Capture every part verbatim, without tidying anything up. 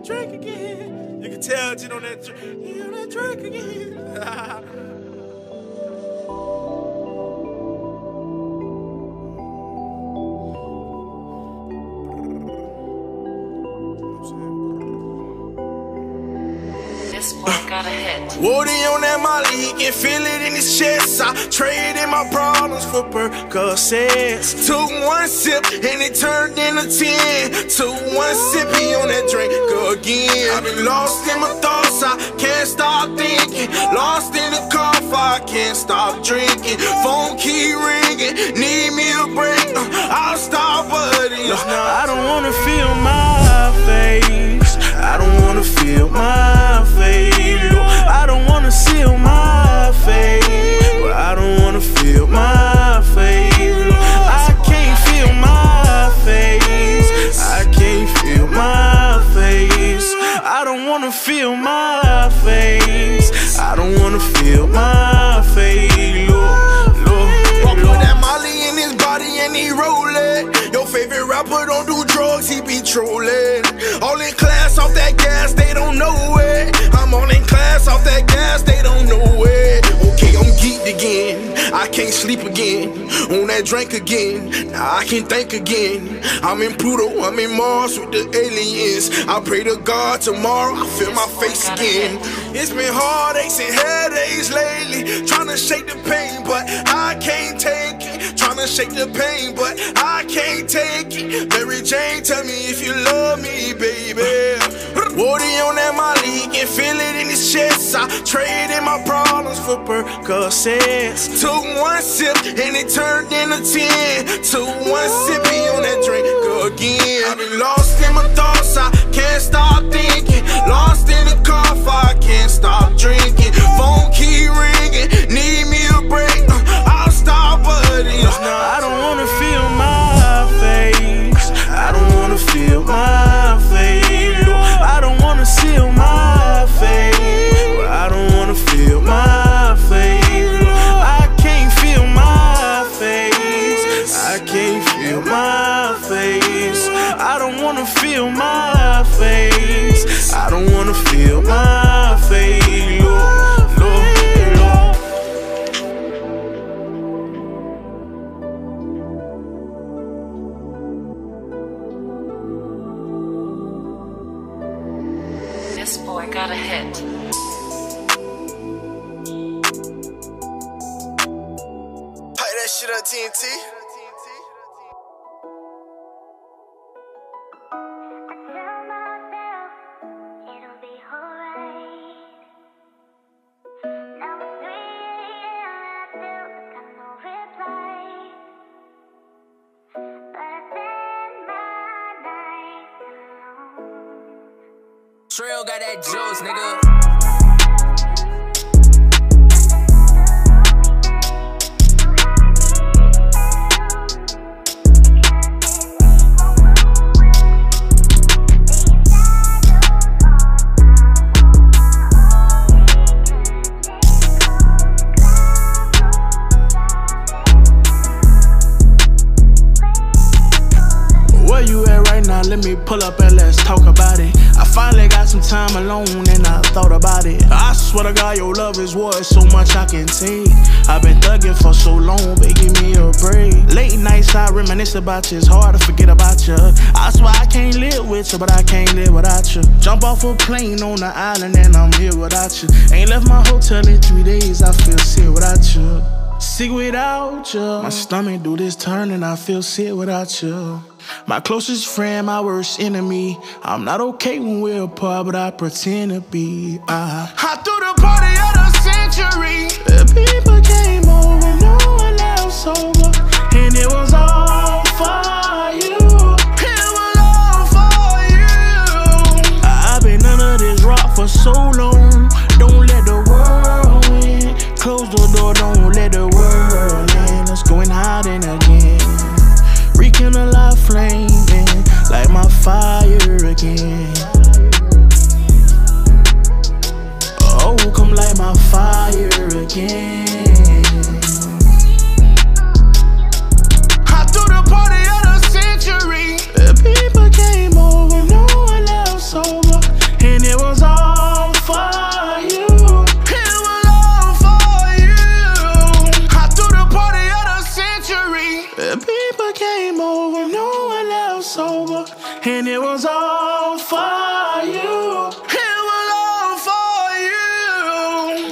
that drink again. You can tell Jen on that drink. He on that drink again. Got a hit. Woody on that Molly, he can feel it in his chest. I traded my problems for Percocets. Took one sip and it turned into ten. Took one sip, he on that drink again. I've been lost in my thoughts, I can't stop thinking. Lost in the cough, I can't stop drinking. Phone keep ringing, need me a break. uh, I'll stop, buddy. uh, I don't wanna feel my face. I don't wanna feel my face. I don't wanna seal my face, but I don't wanna feel my face. I can't feel my face. I can't feel my face. I don't wanna feel my face. I don't wanna feel my face. Lord, Lord, Walk with that Molly in his body and he rollin'. Your favorite rapper don't do drugs, he be trolling. All in class off that gas, they don't know it. I'm all in class off that gas, they don't know it. Okay, I'm geeked again, I can't sleep again. On that drink again, now I can think again. I'm in Pluto, I'm in Mars with the aliens. I pray to God tomorrow I feel my face again. It's been heartaches and headaches lately, trying to shake the pain, but I can't take it. Trying to shake the pain, but I can't take it. Mary Jane, tell me if you love me, baby. Woody on that Molly, he can feel it in his chest. I traded my problems for Percocets. Took one sip and it turned into ten. Took one sip, he on that drink again. I've been lost in my thoughts, I can't stop thinking. Lost in the cough, I can't stop drinking. Phone keep ringing, need me a break. uh, I'll stop, buddy. uh, I don't wanna feel my face. I don't wanna feel my face. I don't wanna seal my face, but I don't wanna feel my face. I can't feel my face. I can't feel my face. I don't wanna feel my face. I don't wanna feel my face. Lord, Lord, Lord. This boy got a hit. Pipe that shit up, T N T. Trail got that juice, nigga. Where you at right now? Let me pull up and let's talk about it. I finally got some time alone and I thought about it. I swear to God, your love is worth so much I can take. I've been thugging for so long, but give me a break. Late nights I reminisce about you, it's hard to forget about you. I swear I can't live with you, but I can't live without you. Jump off a plane on the island and I'm here without you. Ain't left my hotel in three days, I feel sick without you. Sick without you. My stomach do this turn and I feel sick without you. My closest friend, my worst enemy. I'm not okay when we're apart, but I pretend to be. I, I threw the party of the century. The people came over, no one else sober, and it was all for you. It was all for you. I've been under this rock for so long. Don't let the world win. Close the door, don't let the world in. Let's go and hide in again. Rekindle a flame, light my fire again. Oh, come light my fire again. I threw the party of the century. The people came over, no one else sober, and it was all for you. It was all for you.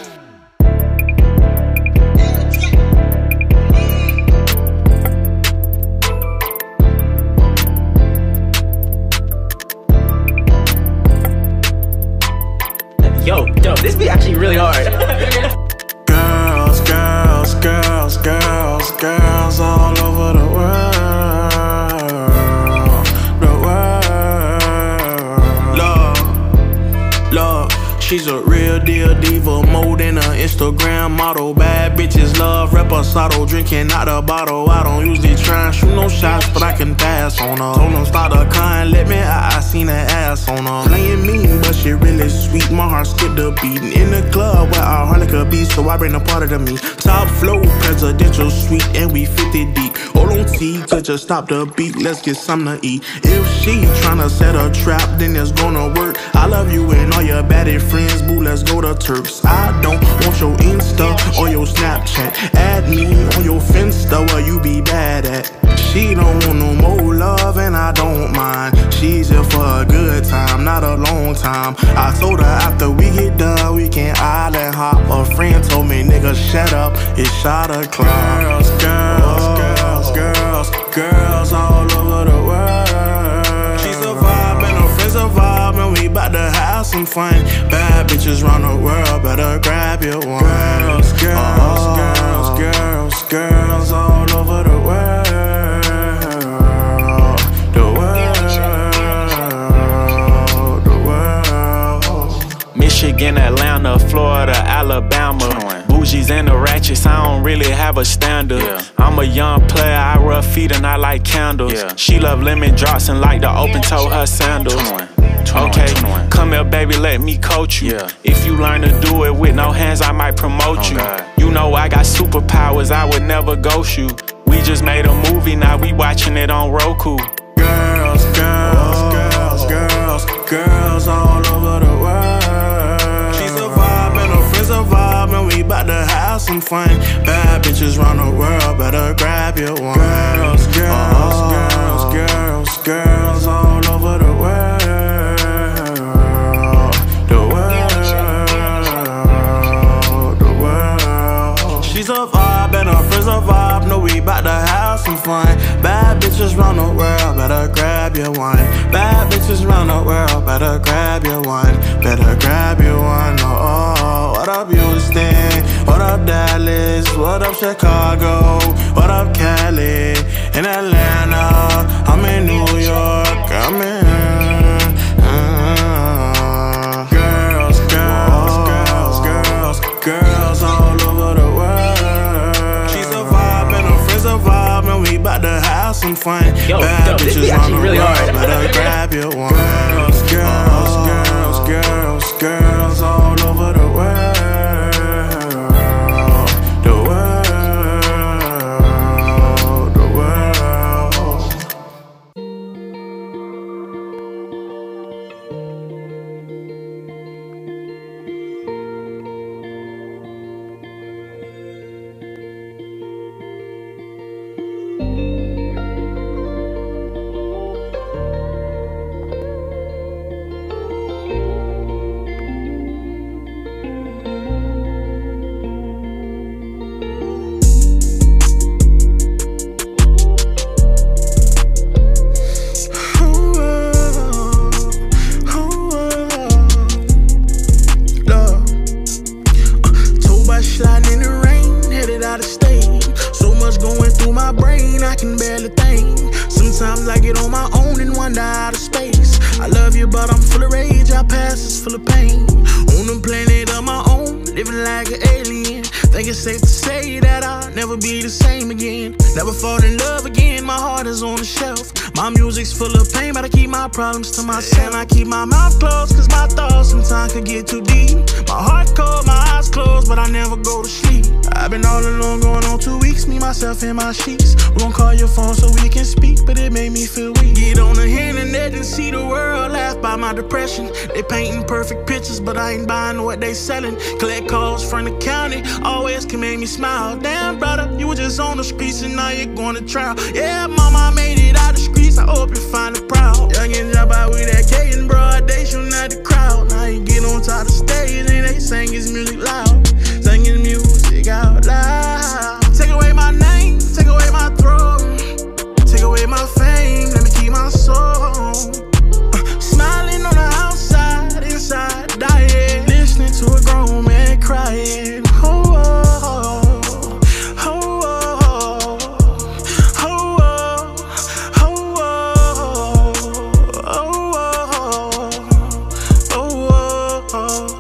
Yo, yo, this beat actually really hard. Girls, girls, girls, girls, girls all over the world, the world. Love, love, she's a real deal diva, more than an Instagram model. Bad bitches love reposado, drinking out the bottle. I don't usually try and shoot no shots, but I can pass on her. Told them start a con, let me out, I seen her ass on her. Playing mean, but she really sweet, my heart skipped a beat. In the club where our harlika be, so I bring a part of the me. Top flow, presidential suite, and we fifty deep. Hold on T, could just stop the beat, let's get something to eat. If she tryna set a trap, then it's gonna work. I love you and all your baddie friends, boo, let's go to Turks. I don't want your Insta or your Snapchat. Add me on your Finsta where you be bad at. She don't want no more love and I don't mind. She's here for a good time, not a long time. I told her after we get done, we can island hop. A friend told me, nigga, shut up, it's shot o'clock. Girls, girls, girls, girls, girls all over the world. She's a vibe and her friends a vibe, and we bout to have some fun. Bad bitches round the world, better grab your one. Girls, girls, girls, girls, girls all over the world. Michigan, Atlanta, Florida, Alabama. Bougies and the ratchets, I don't really have a standard. Yeah. I'm a young player, I rub feet and I like candles. Yeah. She love lemon drops and like to open toe her sandals. Okay, come here baby, let me coach you. Yeah. If you learn to do it with no hands, I might promote oh, you. God. You know I got superpowers, I would never ghost you. We just made a movie, now we watching it on Roku. Girls, girls, girls, girls, girls all over the world. A vibe and we bout to have some fun. Bad bitches round the world, better grab your one. Girls, girls, girls, girls, girls all over the world, the world, the world. She's a vibe and her friends a vibe. No, we bout to have some fun. Bad bitches round the world, better grab your one. Bad bitches round the world, better grab your one. Better grab your one. Oh, oh. What up, Houston? What up, Dallas? What up, Chicago? What up, Cali? In Atlanta, I'm in New York, I'm in uh, girls, girls, girls, girls, girls all over the world. She's a vibe and her friends a vibe, and we bout to have some fun. Yo, Bad yo, this bitches is actually really world, hard. better grab your one. Girls, girls, girls, girls, girls all over the world. Sometimes I get on my own and wander out of space. I love you, but I'm full of rage. Our past is full of pain. On a planet of my own, living like an alien. Think it's safe to say that I'll never be the same again. Never fall in love again, my heart is on the shelf. My music's full of pain, but I keep my problems to myself. I keep my mouth closed, cause my thoughts sometimes could get too deep. My heart cold, my eyes closed, but I never go to sleep. I've been all alone going on two weeks, me, myself, and my sheets. We gon' call your phone so we can speak, but it made me feel weak. Get on the internet and see the world laugh by my depression. They painting perfect pictures, but I ain't buying what they selling. Collect get calls from the county, always can make me smile. Damn, brother, you were just on the streets and now you're going to trial. Yeah, mama made it out the streets, I hope you find it proud. Youngin' jump out with that K and broad, they shooting at the crowd. Now you get on top of the stage and they sing his music loud. Sing his music out loud. Take away my name, take away my throne, take away my fame, let me keep my soul. uh, Smiling on the outside, inside dying, listening to a grown man crying. Oh, oh, oh, oh, oh, oh, oh, oh, oh, oh, oh, oh.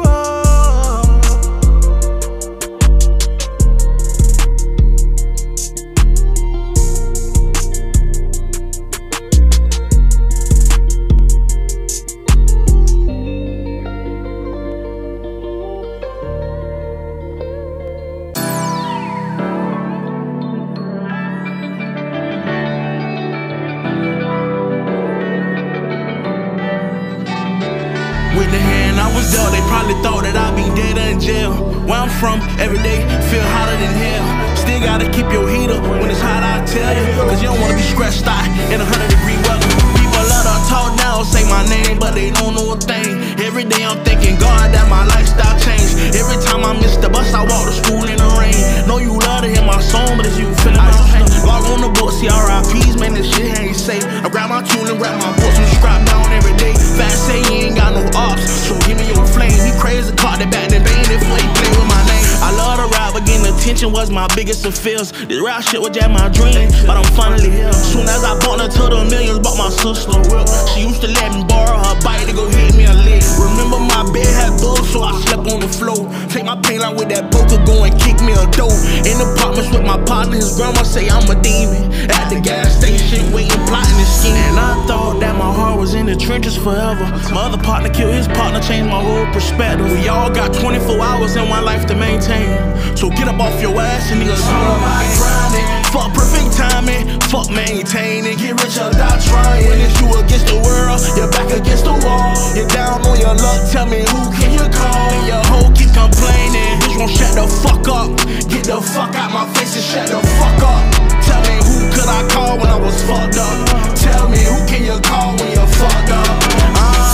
With the hand I was dealt, they probably thought that I'd be dead or in jail. Where I'm from, every day feel hotter than hell. Still gotta keep your heat up when it's hot, I tell you, cause you don't wanna be stressed out in a hundred degree weather. People love to talk down, say my name, but they don't know a thing. Every day I'm thanking God that my lifestyle changed. Every time I miss the bus, I walk to school in the rain. Know you love to hear my song, but it's you feeling my pain. Log on the book, see R I Ps, man, this shit ain't safe. I grab my tune and rap my books and scrap down every day. Fast say he ain't got no ops, so give me your flame. He crazy, caught the back, then banged it before he play with my name. I love to rap, but getting attention was my biggest of fears. This rap shit was just my dream, but I'm finally here. Soon as I bought her to the millions, bought my sister a whip. She used to let me borrow her bike to go hit me a lick. Remember my bed had bugs, so I slept on the floor. Take my pain out with that boat to go and kick me a dope. In apartments with my partner, his grandma say I'm a demon. At the gas station, waiting, plotting and scheming. And I thought that my heart was in the trenches forever. My other partner killed his partner, changed my whole perspective. We all got twenty-four hours in one life to maintain, so get up off your ass and nigga start grinding. Fuck perfect timing, fuck maintaining. Get rich or die trying. When it's you against the world, you're back against the wall. You're down on your luck, tell me who can you call? And your hoe keep complaining, bitch won't shut the fuck up. Get the fuck out my face and shut the fuck up. Tell me who could I call when I was fucked up? Tell me who can you call when you're fucked up? uh,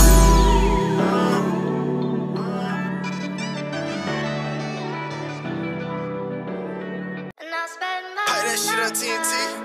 Play that shit on T N T.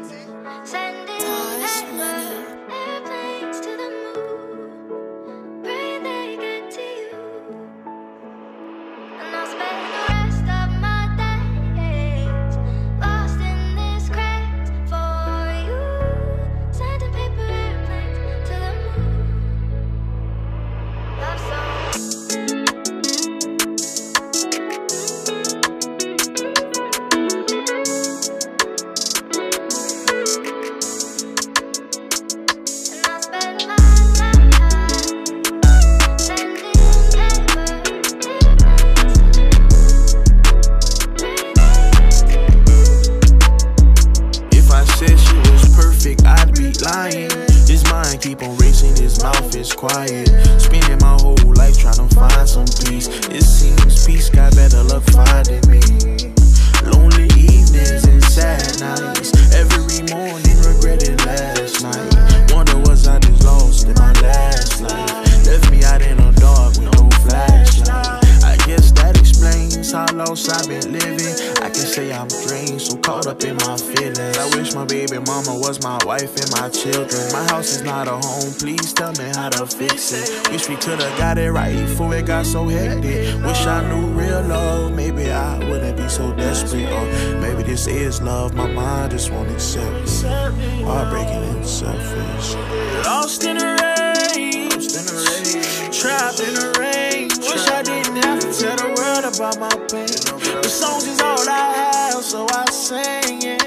His mind keep on racing, his mouth is quiet. Spending my whole life trying to find some peace. It seems peace got better luck finding me. Lonely evenings and sad nights. Every morning regretting last night. Wonder was I just lost in my last life. Left me out in the dark with no flashlight. I guess that explains how lost I've been living. I can say I'm drained, so caught up in my feelings. I wish my baby mama was my wife and my children. My house is not a home, please tell me how to fix it. Wish we could've got it right before it got so hectic. Wish I knew real love, maybe I wouldn't be so desperate. Or maybe this is love, my mind just won't accept it. Heartbreaking and selfish. Lost in the rain, trapped in the rain. Wish I didn't have to tell the world about my pain. The songs is all I have, so I sing it.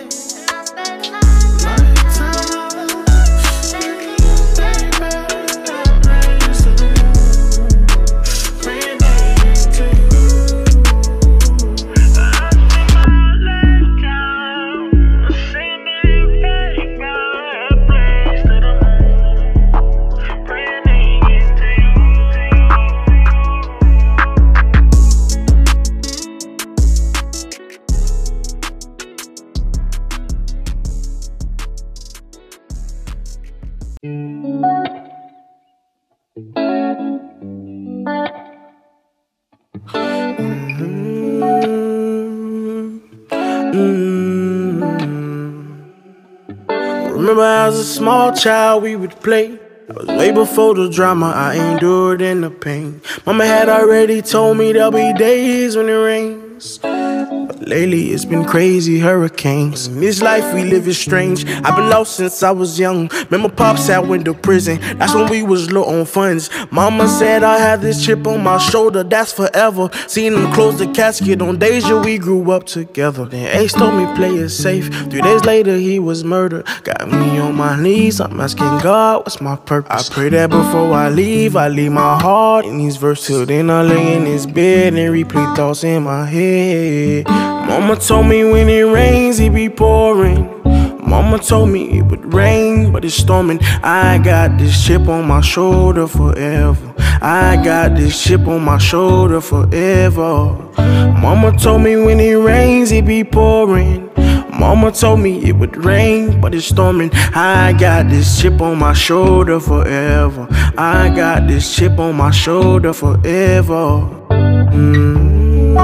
Remember as a small child we would play. I was way before the drama, I endured in the pain. Mama had already told me there'll be days when it rains, but lately it's been crazy hurricanes. In this life we live is strange. I've been lost since I was young. Remember pops out went to prison, that's when we was low on funds. Mama said I had this chip on my shoulder, that's forever. Seen him close the casket on Deja, we grew up together. Then Ace told me play it safe. Three days later he was murdered. Got me on my knees, I'm asking God what's my purpose. I pray that before I leave, I leave my heart in these verses. Till then I lay in this bed and replay thoughts in my head. Mama told me when it rains, it be pouring. Mama told me it would rain, but it's storming. I got this chip on my shoulder forever. I got this chip on my shoulder forever. Mama told me when it rains, it be pouring. Mama told me it would rain, but it's storming. I got this chip on my shoulder forever. I got this chip on my shoulder forever. Mm-hmm.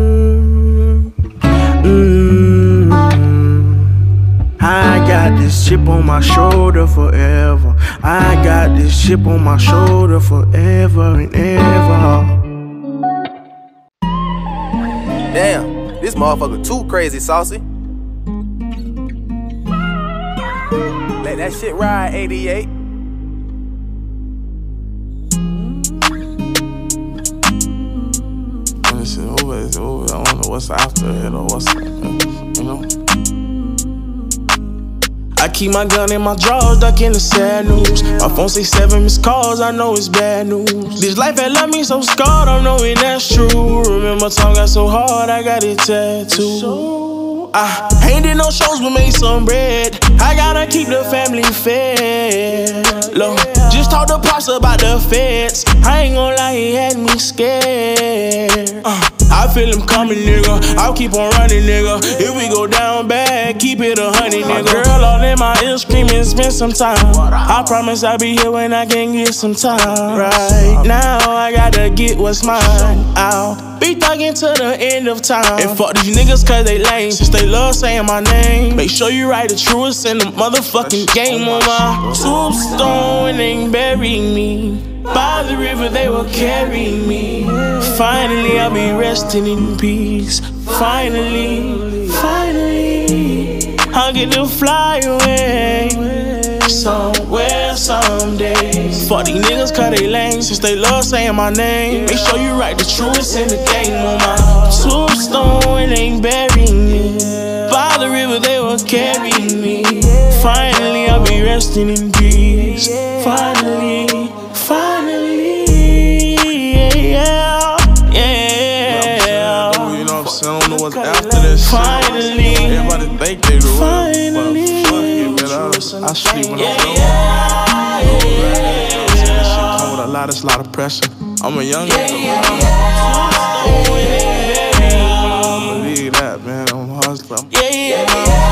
Mm-hmm. I got this chip on my shoulder forever. I got this chip on my shoulder forever and ever. Damn, this motherfucker too crazy, saucy. Let that shit ride, eighty-eight. This is over, it's over. I don't know what's after it or what's, you know. I keep my gun in my drawers, ducking the sad news. My phone say seven missed calls, I know it's bad news. This life had left me so scarred, I'm knowing that's true. Remember time got so hard, I got it tattooed. I ain't did no shows but made some bread. I gotta keep the family fed. Look, just talk to Pops about the feds. I ain't gon' lie, he had me scared. uh, I feel him coming, nigga. I'll keep on running, nigga. If we go down bad, keep it a honey, nigga. My girl all in my ear screaming, spend some time. I promise I'll be here when I can get some time. Right now, I gotta get what's mine out. Be thuggin' to the end of time. And fuck these niggas cause they lame, since they love saying my name. Make sure you write the truest in the motherfucking game. On my tombstone and they bury me. By the river they will carry me. Finally I'll be resting in peace. Finally, finally I'll get to fly away somewhere someday. Fuck these niggas cause they lame, since they love saying my name. Make sure you write the truest in the game. On my tombstone and they bury me. By the river they will carry me. Finally I'll be resting in peace. Finally, finally, yeah, yeah. You know what I'm saying? I don't know what's after this. Finally, everybody think they the finally, but fuck it, man. I, I sleep when I'm low. This shit come with a lot, it's a lot of pressure. I'm a young nigga. I believe that, man. I'm hustling. Yeah, yeah, yeah.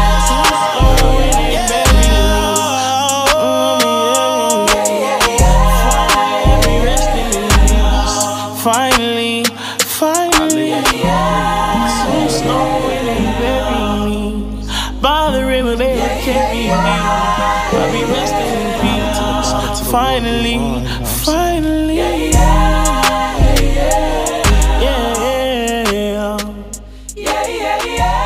Finally, finally, some snow and they bury me. By the river they will carry me. I'll be resting in peace. Finally, finally, yeah, yeah, yeah, yeah, yeah,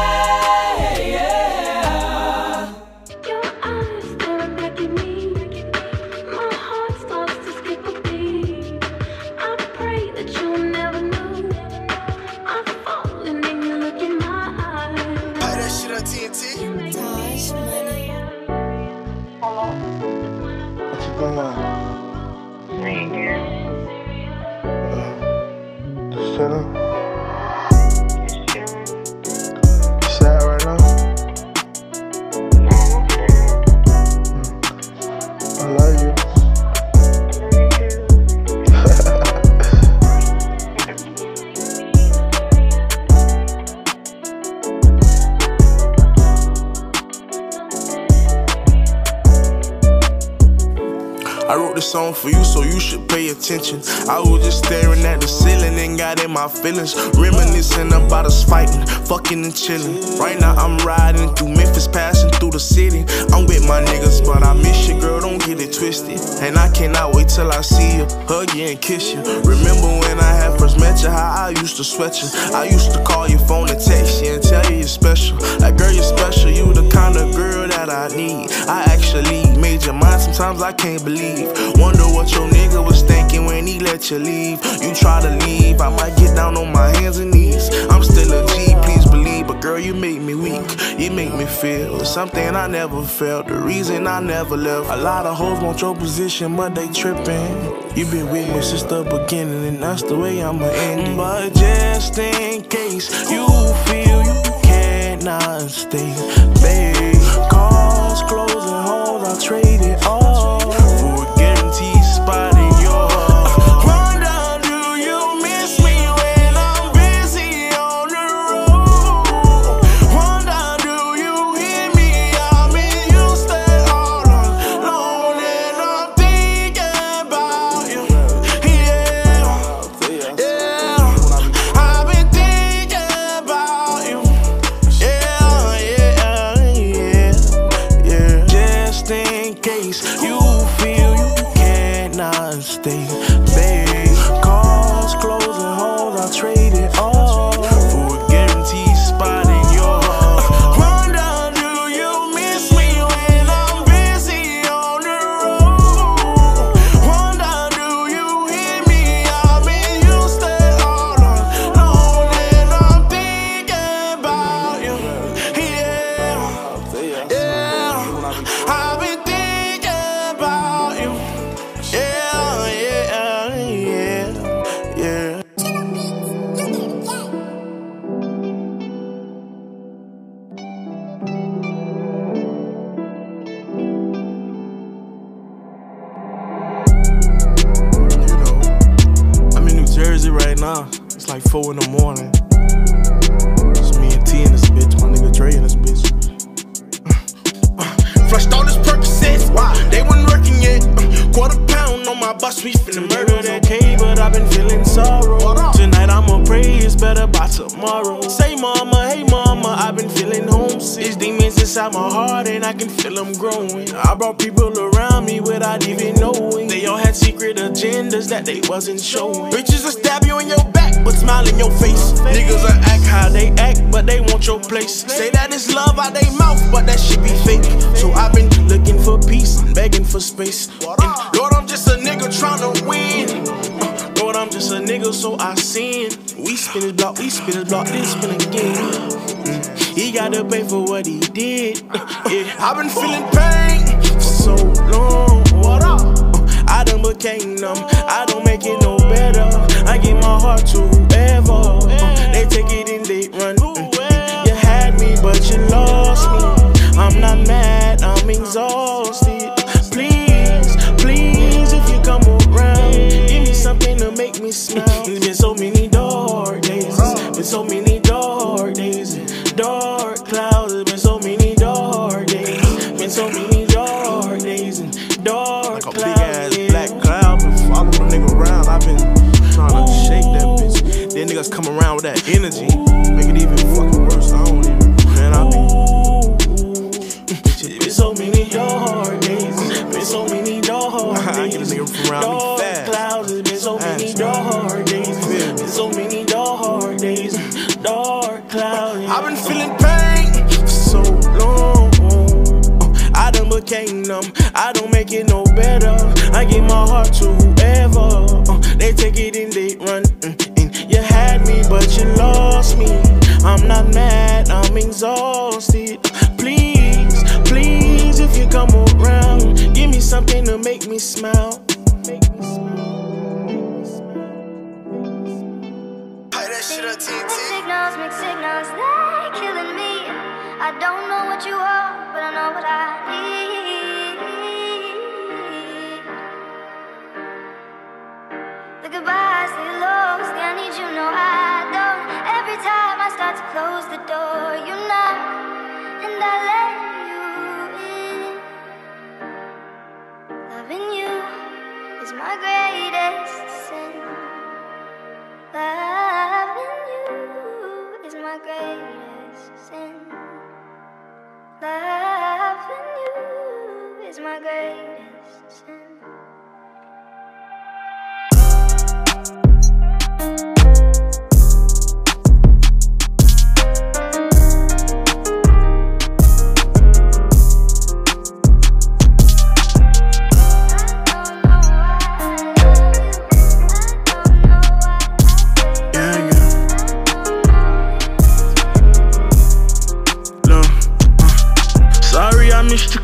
yeah. Your eyes staring back at me. My heart starts to skip a beat. I pray that you'll never know I'm falling and you look in my eyes. Buy that shit on T N T. What you going on? Just chillin'. Sad right now? I love you. I wrote this song for you, so you should pay attention. I was just staring at the ceiling and got in my feelings, reminiscing about us fighting, fucking and chilling. Right now I'm riding through Memphis, passing through the city. I'm with my niggas, but I miss you, girl, don't get it twisted. And I cannot wait till I see you, hug you and kiss you. Remember when I had first met you, how I used to sweat you. I used to call your phone and text you and tell you you're special. Like, girl, you're special, you the kind of girl that I need. I actually made your mind, sometimes I can't believe. Wonder what your nigga was thinking when he let you leave. You try to leave, I might get down on my hands and knees. I'm still a G, please believe, but girl, you make me weak. You make me feel something I never felt, the reason I never left. A lot of hoes want your position, but they tripping. You been with me since the beginning, and that's the way I'ma end it. But just in case you feel you cannot stay, babe, cars, clothes, and homes, I'll trade it all for a guaranteed spot in your heart. Wonder, do you miss me when I'm busy on the road? Wonder, do you hear me? I mean, you stay all alone, and I'm thinking about you. Yeah, yeah, I've been thinking about you. Yeah, yeah, yeah, yeah. Just in case you feel you cannot stay, babe, cars, clothes, and homes, I'll trade it all for a guaranteed spot in your heart. Wonder, do you miss me when I'm busy on the road? Wonder, do you hear me? I mean, you stay all alone, and I'm thinking about you. Yeah, yeah, I've been thinking about you. Yeah, yeah, yeah, yeah. You know, I'm in New Jersey right now. It's like four in the morning. It's me and T in this bitch, my nigga Dre in this bitch. Flushed all this Percocets, wow, they wasn't working yet. Uh, quarter pound on my bus, we finna murder that K, but I've been feeling sorrow. Tonight I'ma pray it's better by tomorrow. Say mama, hey mama, I've been feeling homesick. There's demons inside my heart and I can feel them growing. I brought people around me without even knowing. They all had secret agendas that they wasn't showing. Bitches will stab you in your back, but smile in your face. Niggas will act how they act, but they want your place. Say that it's love out they mouth, but that shit be fake. So I've been looking for peace, begging for space. And Lord, I'm just a nigga tryna win. Uh, Lord, I'm just a nigga, so I sin. We spin his block, we spin his block, then spin again. Mm. He gotta pay for what he did. Uh, yeah. I've been feeling pain for so long. What up? Uh, I done became numb. I don't make it no better. I give my heart to whoever. Uh, they take it and they run. Mm. You had me, but you lost me. I'm not mad, I'm exhausted. Please, please, if you come around, give me something to make me smile. It's been so many dark days, it's been so many dark days, dark clouds. It's been so many dark days, been so many dark days and dark clouds. Like a big ass yeah. black cloud, been following a nigga around. I've been trying to shake that bitch. Then niggas come around with that energy, make it even fucking worse. I don't even, man, I be. Been so many dark days, been so many dark days, dark clouds. It's been so many dark days, been so many dark days, dark clouds. I've been feeling pain for so long. Uh, I done became numb. I don't make it no better. I give my heart to whoever. Uh, they take it and they run. Mm, and you had me, but you lost me. I'm not mad, I'm exhausted. Please, please, if you come around, give me something to make me smile. Make me smile. Hey, that shit up, T T. Mixed signals, mixed signals, they're killing me. I don't know what you are, but I know what I need. The goodbyes, the lows, I need you, no I don't. Every time I start to close the door, you knock, and I let you in. Loving you.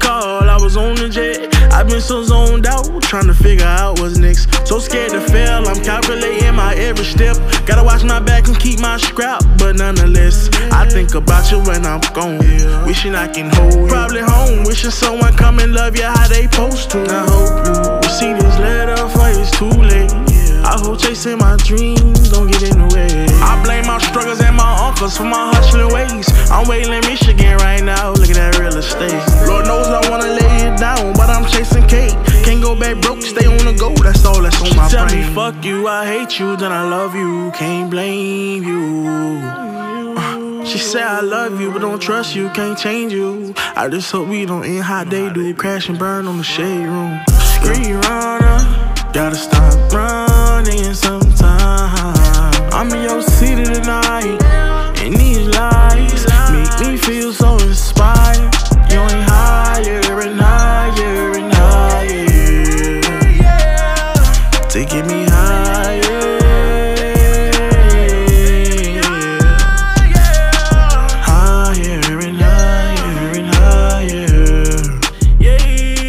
call, I was on the jet. I've been so zoned out, trying to figure out what's next. So scared to fail, I'm calculating my every step. Gotta watch my back and keep my scrap, but nonetheless, I think about you when I'm gone. Wishing I can hold you. Probably home, wishing someone come and love you how they supposed to. I hope you see this letter before it's too late. I hope chasing my dreams don't get in the way. I blame my struggles and my uncles for my hustling ways. I'm waiting in Michigan right now, looking at real estate. Lord knows I wanna lay it down, but I'm chasing cake. Can't go back broke, stay on the go, that's all that's on my brain. She tell me fuck you, I hate you, then I love you, can't blame you. uh, She said I love you, but don't trust you, can't change you. I just hope we don't end how they do, crash and burn on the shade room. Street runner, gotta stop running sometime. I'm in your city tonight, and these lies make me feel so inspired. You ain't higher and higher and higher, taking me higher, higher and higher and higher. Yeah.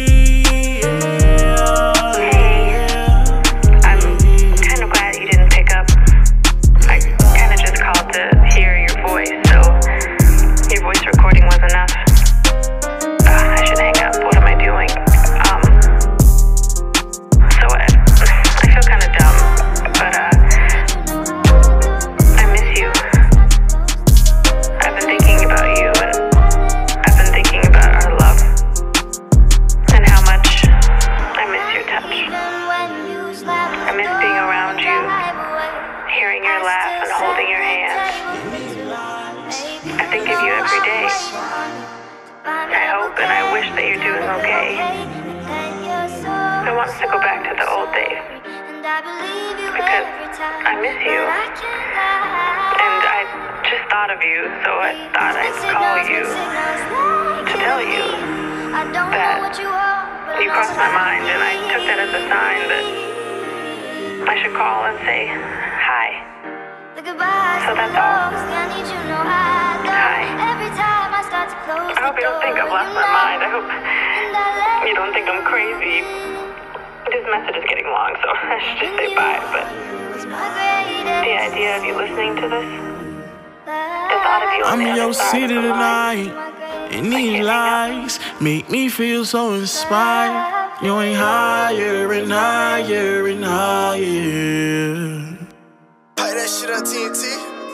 I'm in your city tonight, and these lies make me feel so inspired. You ain't higher and higher and higher. Pipe that shit up, T N T.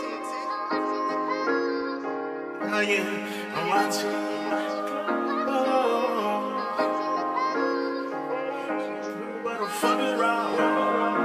Oh yeah, I'm watching. What the fuck is wrong?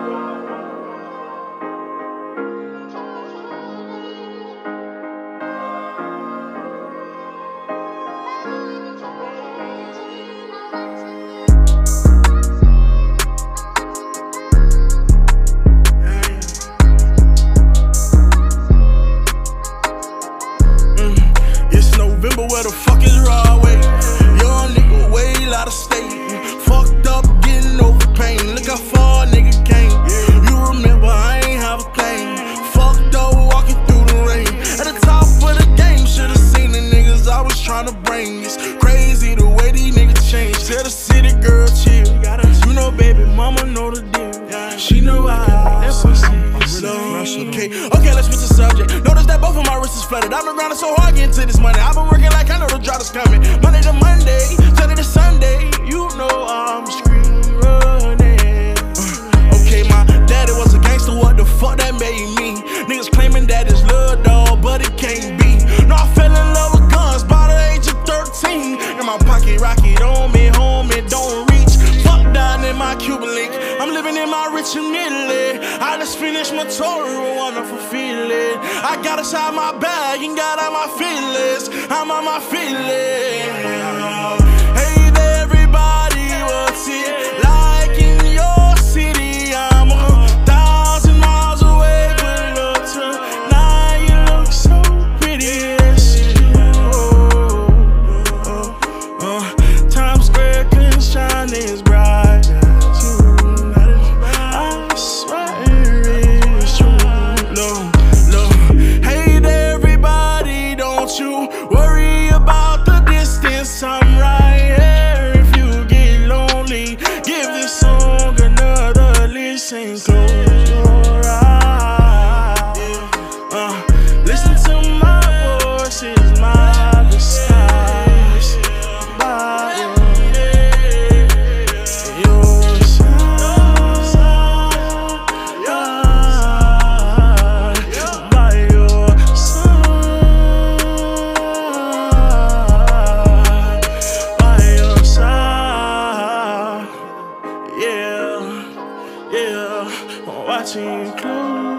Where the fuck is Broadway? Young nigga way out of state. Fucked up, getting over pain. Look how far a nigga came. You remember I ain't have a thing. Fucked up, walking through the rain. At the top of the game, should've seen the niggas I was trying to bring. It's crazy the way these niggas change. Tell the city girl chill. You know baby mama know the deal. She know I can make that pussy. Okay, okay, let's switch the subject. Notice that both of my wrists is flooded. I've been grinding so hard getting to this money. I've been working like I know the drought is coming. Monday to Monday, Sunday to Sunday. You know I'm scream running. uh, Okay, my daddy was a gangster. What the fuck that made me? Niggas claiming that it's love, dog, but it can't be. No, I fell in love with guns by the age of thirteen. In my pocket, rocket on me, home, it don't reach. Fuck down in my Cuban link. I'm living in my rich and Italy. I just finished my tour, a wonderful feeling. I got inside my bag and got out my feelings. I'm on my feelings. Hey there, everybody, what's it like in your city? I'm a thousand miles away, but look tonight, you look so pretty. Oh, oh, oh. Times Square couldn't shine as bright as you. I swear it's true. No, no. Hey there, everybody, don't you worry about the distance. I'm right to include.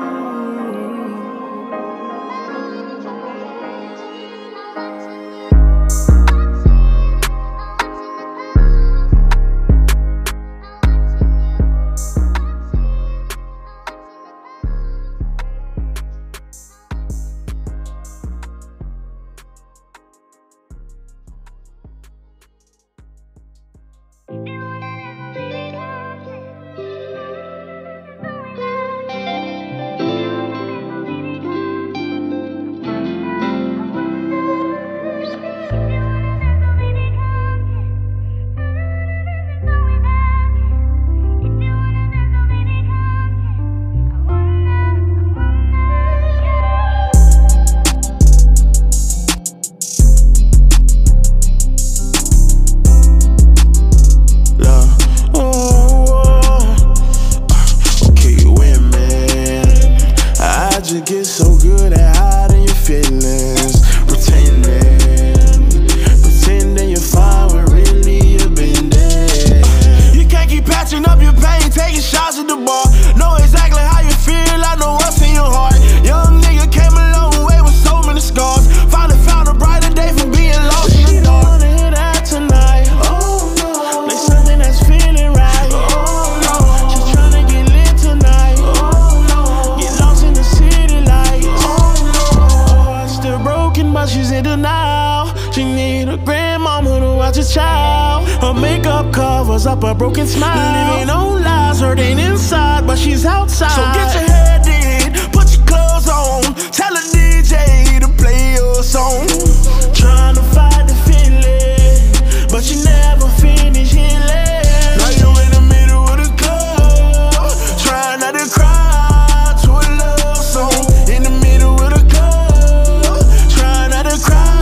Up a broken smile, living on lies, hurting inside, but she's outside. So get your head in, put your clothes on, tell a D J to play your song. Trying to fight the feeling, but you never finish healing. Now you in the middle of the club, trying not to cry to a love song. In the middle of the club, trying not to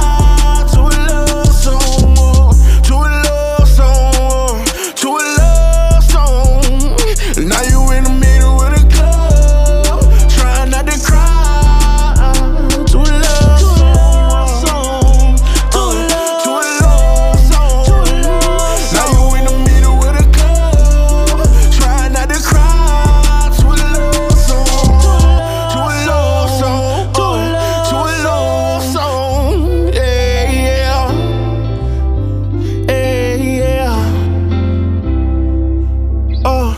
cry to a love song, to a love song. To a love song. Now you in the middle of the club, trying not to cry. To a love song. To a love, to a love song. Now you in the middle of the club, trying not to cry. To a love song. To a love song. To a love song. Yeah, yeah. Yeah, yeah. Oh.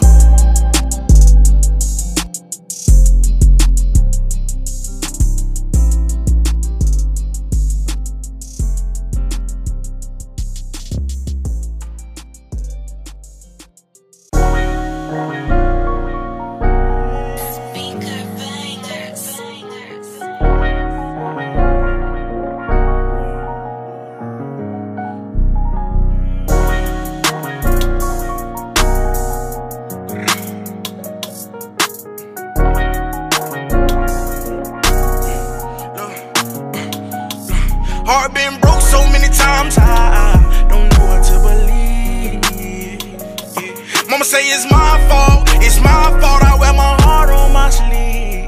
Heart been broke so many times, I, I don't know what to believe. Yeah. Mama say it's my fault, it's my fault. I wear my heart on my sleeve.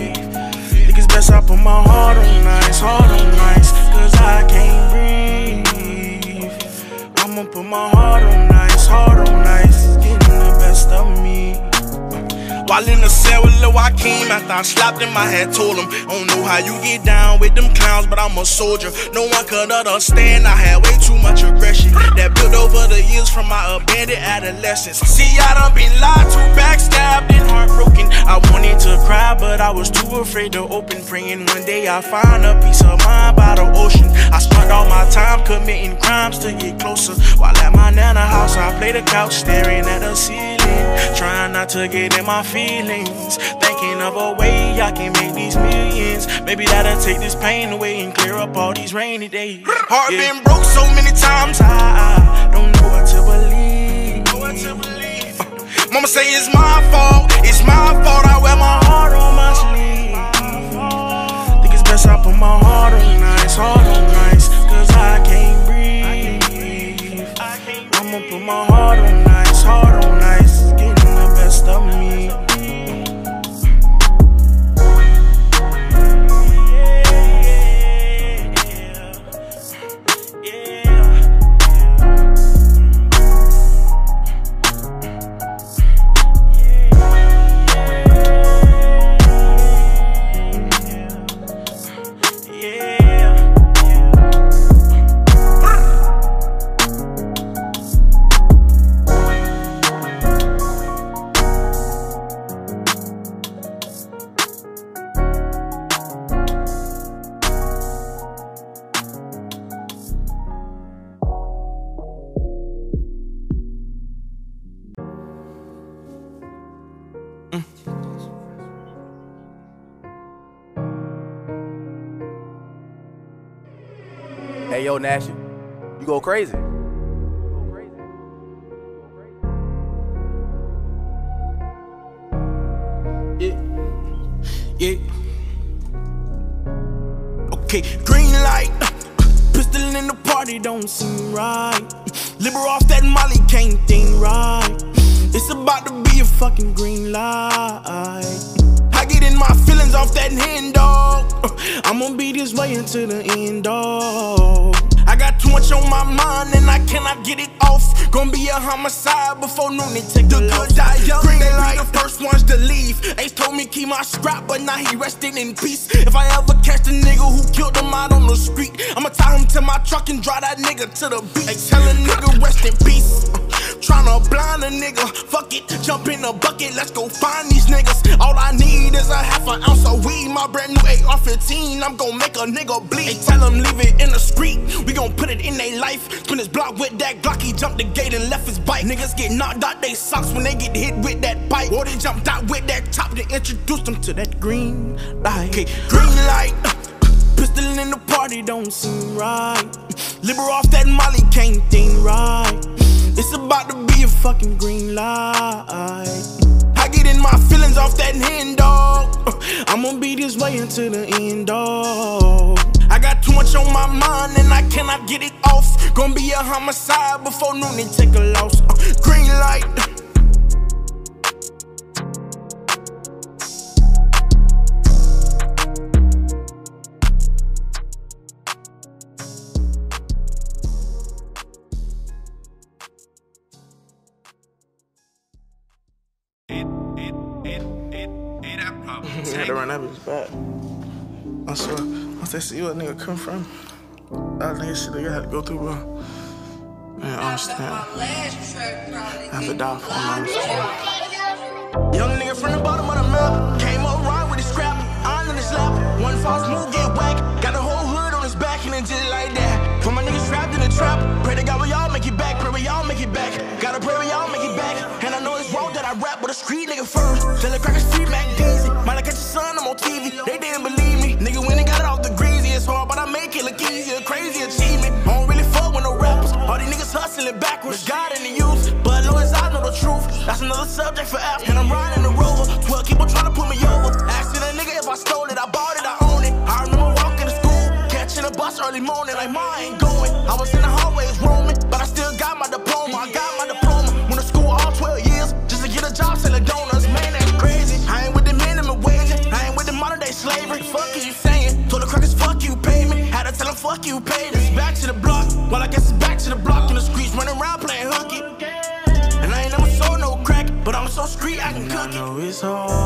Think it's best I put my heart on ice, heart on ice, cause I can't breathe. I'ma put my heart on ice, heart on ice, it's getting the best of me. While in the cell with Lil Joaquin, after I slapped him, I had told him, I don't know how you get down with them clowns, but I'm a soldier. No one could understand, I had way too much aggression that built over the years from my abandoned adolescence. See, I done been lied to, backstabbed and heartbroken. I wanted to cry, but I was too afraid to open. Praying one day I find a peace of mind by the ocean. I spent all my time committing crimes to get closer. While at my nana house, I play the couch, staring at the ceiling, trying not to get in my feelings, thinking of a way I can make these millions. Maybe that'll take this pain away and clear up all these rainy days. Heart yeah. been broke so many times, I, I don't know what to believe. Know what to believe. Uh, Mama say it's my fault, it's my fault. I wear my heart on my sleeve. Think it's best I put my heart on ice, heart on ice, cause I can't breathe. I'ma put my heart on ice, heart on ice, it's getting the best of me. Mm. Hey, yo, Nash, you go crazy. Yeah. Yeah. Okay, green light. Pistol in the party don't seem right. Liber off that Molly can't think right. It's about to be a fucking green light. I get in my feelings off that hand, dog. I'm gonna be this way until the end, dog. I got too much on my mind and I cannot get it off. Gonna be a homicide before noon and take the good die young. Green they like the first ones to leave. Ace told me keep my scrap, but now he resting in peace. If I ever catch the nigga who killed him out on the street, I'ma tie him to my truck and drive that nigga to the beach. Hey, tell a nigga rest in peace. Tryna blind a nigga, fuck it, jump in the bucket, let's go find these niggas. All I need is a half an ounce of weed, my brand new A R fifteen, I'm gon' make a nigga bleed. Hey, tell him leave it in the street, we gon' put it in they life. Spin his block with that Glock, he jumped the gate and left his bike. Niggas get knocked out they socks when they get hit with that pipe. Or they jumped out with that top, they introduced them to that green light. Okay, green light, pistol in the party don't seem right. Liber off that Molly can't think right. It's about to be a fucking green light. I get in my feelings off that hand, dog. I'm gonna be this way until the end, dog. I got too much on my mind and I cannot get it off. Gonna be a homicide before noon and take a loss. Uh, green light. I had to run that bitch back. I swear, once they see where a nigga come from, that nigga shit they had to go through, bro. Man, I understand. I have to die for my understand. Young nigga from the bottom of the map, came up right with his scrap, iron in his lap. One false move, get whack. Got the whole hood on his back and then just like that. For my niggas trapped in the trap, pray to God we all make it back, pray we all make it back. Gotta pray we all make it back. And I know it's wrong that I rap with a street nigga first. Selling crackers, street Mac Deezy. Might like catch your son, I'm on T V. They didn't believe me. Nigga went and got it off the greasy. It's hard, but I make it look easier. Crazy achievement. I don't really fuck with no rappers. All these niggas hustling backwards. God in the youth, but long as I know the truth, that's another subject for after. And I'm riding the rover. Twelve people trying to put me over. Asking a nigga if I stole it, I bought it, I own it. I remember walking to school, catching a bus early morning, like ma I ain't going. I was in the hallways roaming, but I still got my diploma. I got my diploma. Went to school all twelve years just to get a job selling donuts. Man, that's crazy. I ain't with the minimum wage. I ain't with the modern day slavery. Fuck is you saying? Told the crackers fuck you, pay me. Had to tell them fuck you, pay this. Back to the block. Well, I guess it's back to the block in the streets, running around playing hooky. And I ain't never sold no crack, but I'm so street I can cook it. I know it's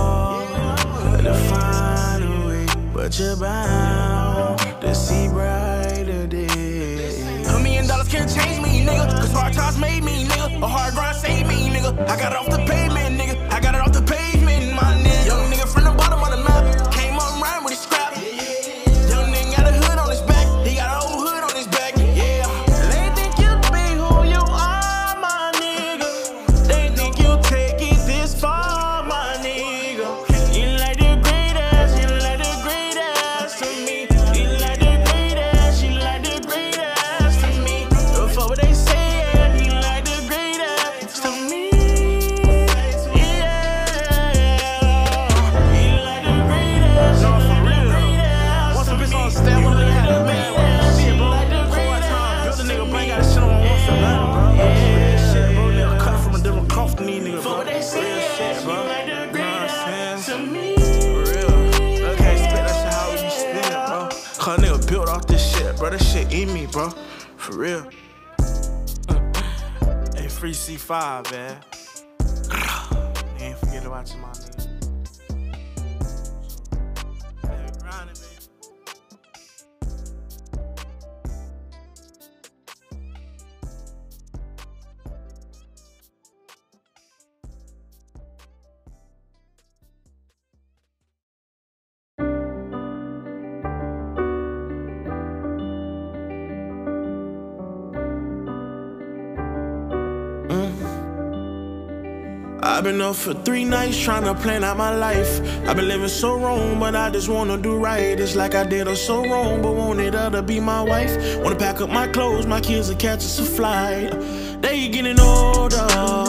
hard to find a way, but you're bound to see brighter days. A million dollars can't change me, nigga, cause hard times made me, nigga. A hard grind saved me, nigga. I got it off the pavement, nigga. I got it off the pavement, my nigga. Young nigga from the bottom of the map, came up right with his scrap. Young nigga got a hood on his back, he got a whole hood on his back, yeah. They think you be who you are, my nigga. They think you take it this far, my nigga. You like the greatest, you like the greatest to me. You like the greatest, you like the greatest to me. Before what they say, you like the greatest to me. Yeah, you like the greatest. No, for real. Once a bitch on stand, one nigga had a man. Shit, bro. Built a nigga brain, got a shit on one for nothing, bro. Real shit, bro. Nigga cut from a different cloth than these niggas, bro. Real shit, bro. You know what I'm saying? For real. I can't spit that shit how you spin it, bro. Cause a nigga built off this shit, bro. That shit in me, bro. For real. Hey, free C five, man. You ain't forget about your mom, nigga. Yeah, grinding, baby. I've been up for three nights trying to plan out my life. I've been living so wrong, but I just wanna do right. It's like I did her so wrong, but wanted her to be my wife. Wanna pack up my clothes, my kids and catch us a flight. They getting older.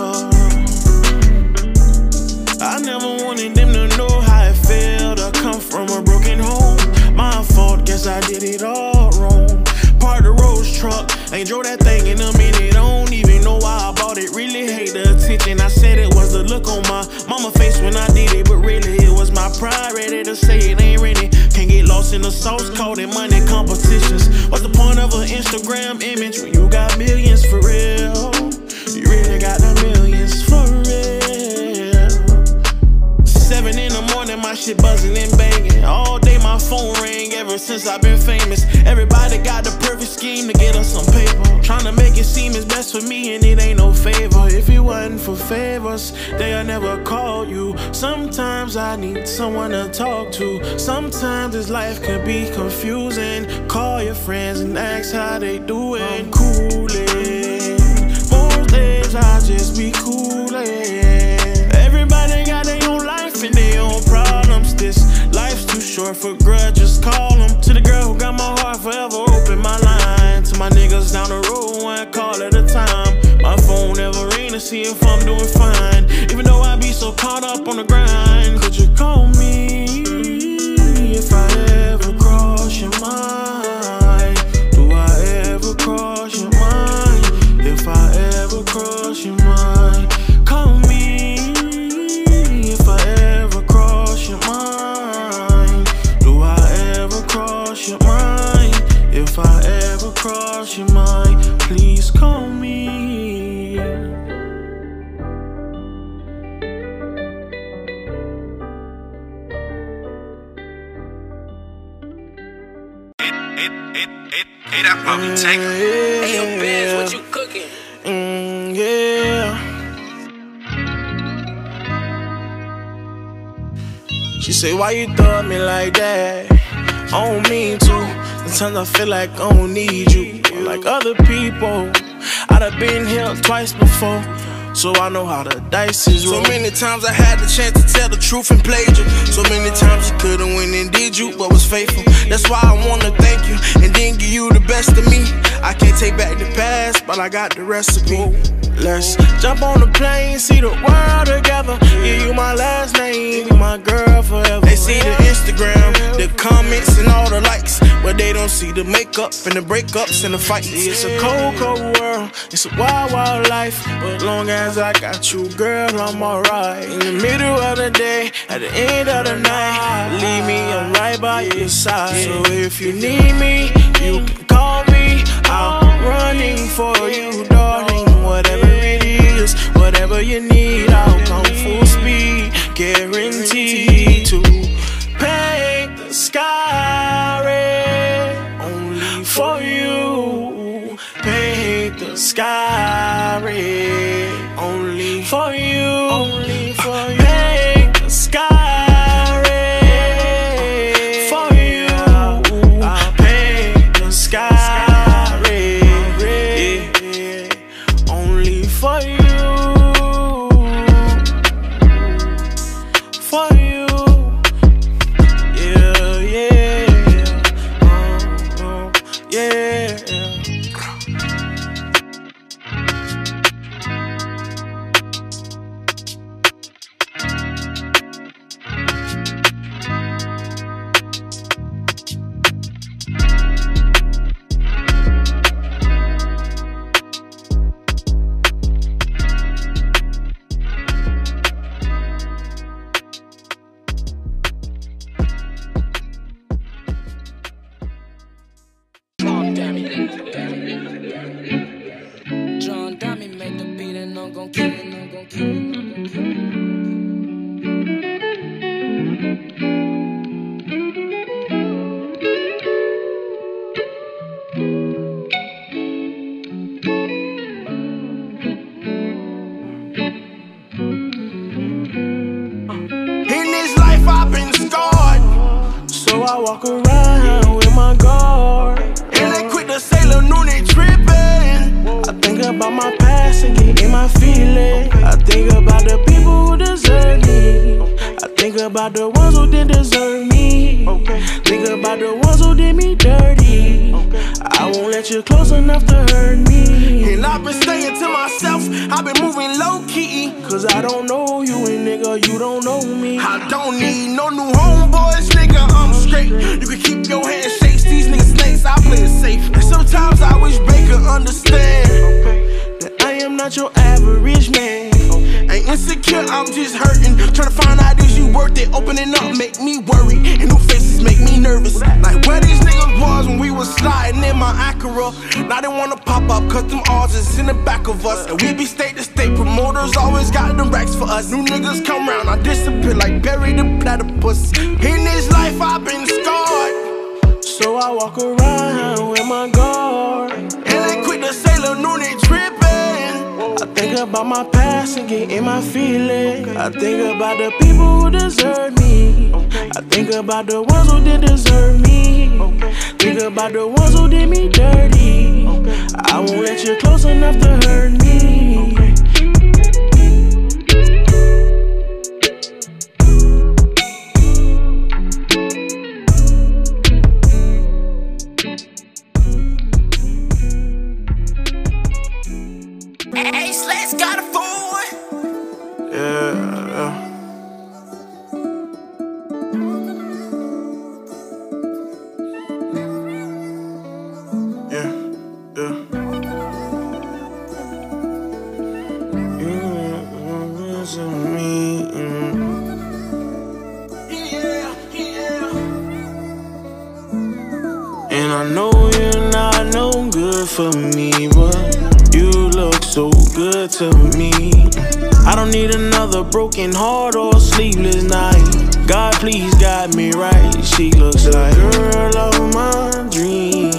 I never wanted them to know how it felt to come from a broken home. My fault, guess I did it all wrong. Part the Rolls truck, ain't drove that thing in a minute. I don't even know why I bought it. Really hate the attention. I said it was the look on my mama face when I did it, but really it was my pride ready to say it ain't ready. Can't get lost in the sauce, caught in money competitions. What's the point of an Instagram image when you got millions for real? You really got the millions for real. Seven in the morning, my shit buzzing and banging. All day my phone ring ever since I've been famous. Everybody got the perfect scheme to get us some paper. Trying to make it seem it's best for me and it ain't no favor. If it wasn't for favors, they'll never call you. Sometimes I need someone to talk to. Sometimes this life can be confusing. Call your friends and ask how they doing. I'm coolin'. Most days I just be coolin'. Everybody got their own life and their own problems. This life's too short for grudges. Call them. To the girl who got my heart forever, open my line. To my niggas down the road, one call at a time. My phone never ring to see if I'm doing fine. Even though I be so caught up on the grind. Could you call me if I ever cross your mind? Do I ever cross your mind? If I ever cross your mind, call me if I ever cross your mind. Do I ever cross your mind? If I ever cross your mind, please call me. Hey, that probably take her. Hey, yo, Benz, what you cooking? Mm, yeah. She say, why you throw at me like that? I don't mean to. Sometimes I feel like I don't need you. Like other people, I done been here twice before, so I know how the dice is rolled. So many times I had the chance to tell the truth and played you. So many times you could've went and did you, but was faithful. That's why I wanna thank you and then give you the best of me. I can't take back the past, but I got the recipe. Let's jump on the plane, see the world together. Give you my last name, be my girl forever. They see the Instagram, the comments and all the likes, but they don't see the makeup and the breakups and the fights. See, it's a cold, cold world, it's a wild, wild life. But long as I got you, girl, I'm alright. In the middle of the day, at the end of the night, believe me, I'm right by your side. So if you need me, you can call me. I'm running for you, darling. Whatever it is, whatever you need, I'll come full speed. Guaranteed to paint the sky red only for you. Paint the sky red only for you. Only for you. Paint the sky red for you. Paint the sky red, yeah. Only for you. For you. Yeah, yeah. Uh, uh, yeah. John Dummy made the beat and I'm gon' kill it, I'm gon' kill it. In this life I've been scarred, So I walk around with my guard. and they quit the Sailor Noonie trippin'. I think about my past and get in my feelings. I think about the people Cause I don't know you and nigga, you don't know me. I don't need no new homeboys, nigga, I'm straight. You can keep your handshakes, these niggas snakes, I play it safe. And sometimes I wish they could understand that I am not your average man. Ain't insecure, I'm just hurting. Tryna find out is you worth it. Opening up make me worry, and new faces make me nervous. Like where these niggas was when we was sliding in my Acura. Now they wanna pop up, cause them odds is in the back of us. And we be state to state, promoters always got them racks for us. New niggas come round, I disappear like Barry the platypus. In this life I've been scarred, so I walk around with my guard. And they quick to say Lil Nooney trippin'. I think about my past and get in my feelings. I think about the people who deserve me. I think about the ones who didn't deserve me. Think about the ones who did me dirty. I won't let you close enough to hurt me. For me, but you look so good to me. I don't need another broken heart or sleepless night. God, please guide me right. She looks like the girl of my dreams.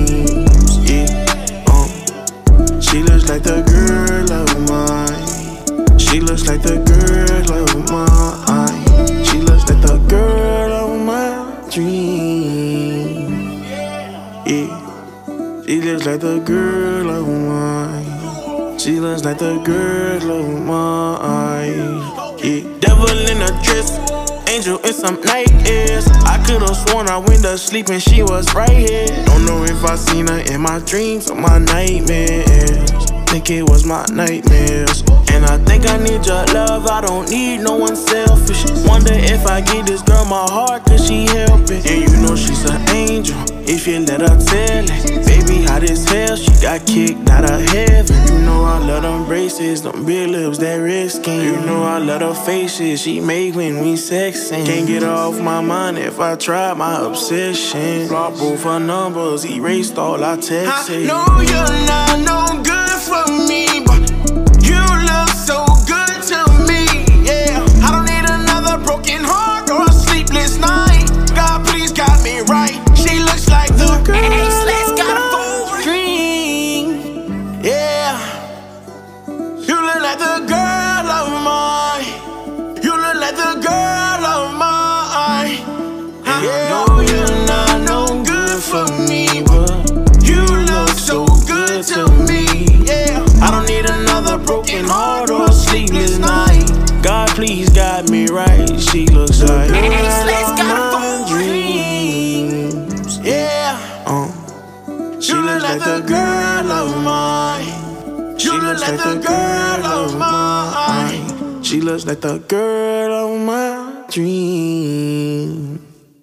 Yeah, um, she looks like the girl of mine. She looks like the girl of mine. She looks like the girl of my dreams. Yeah. She looks like the girl of mine. She looks like the girl of mine. Yeah. Devil in a dress, angel in some nightmares. I could've sworn I went to sleep and she was right here. Don't know if I seen her in my dreams or my nightmares. Think it was my nightmares. And I think I need your love, I don't need no one selfish. Wonder if I give this girl my heart, could she help it? And you know she's an angel, if you let her tell it. Baby, hot as hell, she got kicked out of heaven. You know I love them braces, them big lips, that red skin. You know I love her faces, she make when we sexing. Can't get her off my mind if I try my obsession. Block both her numbers, erased all our texts. I know you're not no good for me, but you look so good to me, yeah. I don't need another broken heart or a sleepless night. God, please guide me right. She looks like the girl Ace, got a full dream, yeah. You look like the girl of mine. You look like the girl of mine. I know you're not no good for me, but you look so good to me, yeah. I don't need another broken heart or a sleepless night. God, please guide me right. She looks like the girl of my dreams, yeah. Uh, she you look like the girl of mine. You look like the girl of mine. She looks like the girl of my dreams.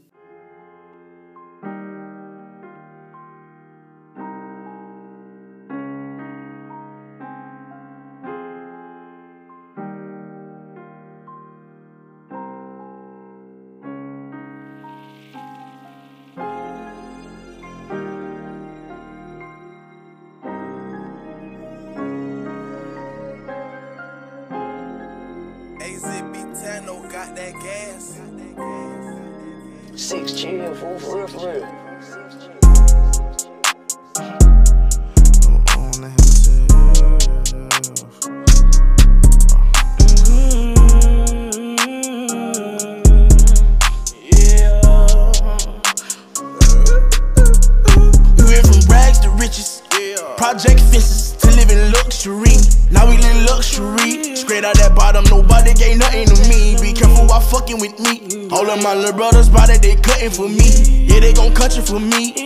Got that gas. Six chill, fool, for real, for real. We went from rags to riches, project fences to living luxury. Now we live luxury. Straight out that bottom, nobody gave nothing to me. Be careful while fucking with me. All of my little brothers body, they cutting for me. Yeah, they gon' cut you for me.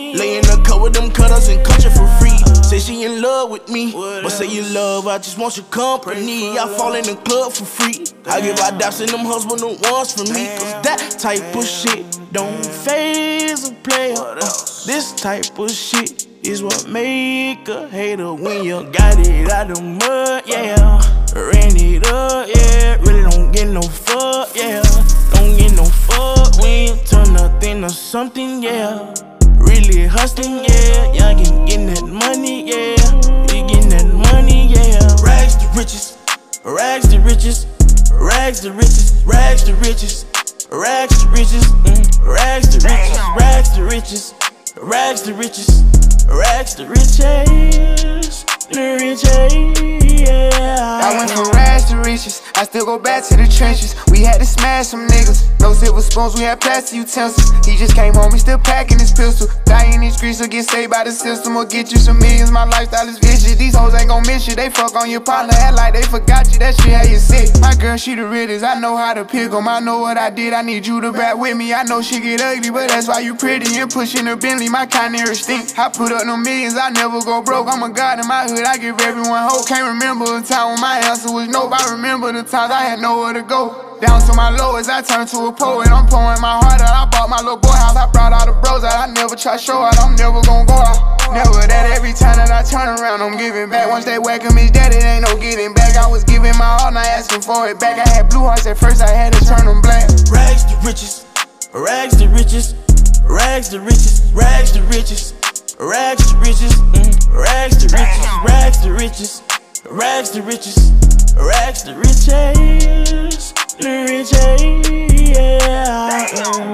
Lay in the cut with them cutters and cut you for free. Say she in love with me, but say you love, I just want your company. I fall in the club for free. I give out daps and them husband the ones for me. Cause that type of shit don't phase a player. Uh, this type of shit is what make a hater when you got it out the mud, yeah. Ran it up, yeah. Really don't get no fuck, yeah. Don't get no fuck when you turn nothing to something, yeah. Really hustling, yeah. Y'all getting, getting that money, yeah. You getting that money, yeah. Rags to riches, rags to riches, rags to riches, rags to riches, rags to riches, mm. rags to riches, rags to riches, rags to riches, rags to riches, the riches, yeah. I went from rags to riches, I still go back to the trenches. We had to smash some niggas, no silver spoons, we had plastic utensils. He just came home, he still packing his pistol. Die in these streets or get saved by the system or get you some millions. My lifestyle is vicious, these hoes ain't gon' miss you. They fuck on your partner, act like they forgot you, that shit had you sick. My girl, she the realest, I know how to pick 'em. I know what I did, I need you to back with me. I know she get ugly, but that's why you pretty and pushing a Bentley, my kind of stink. I put up no millions, I never go broke. I'm a god in my hood, I give everyone hope. Can't remember a time when my answer was nope. I remember the times I had nowhere to go. Down to my lowest, I turned to a poet. I'm pouring my heart out, I bought my little boy house. I brought all the bros out, I never try show out. I'm never gon' go out. Never that every time that I turn around, I'm giving back. Once they whack him, his daddy, ain't no getting back. I was giving my all, not asking for it back. I had blue hearts at first, I had to turn them black. Rags to riches, rags to riches, rags to riches, rags to riches, rags to riches, mm. rags to riches, rags to riches, rags to riches, rags to riches, the riches, yeah.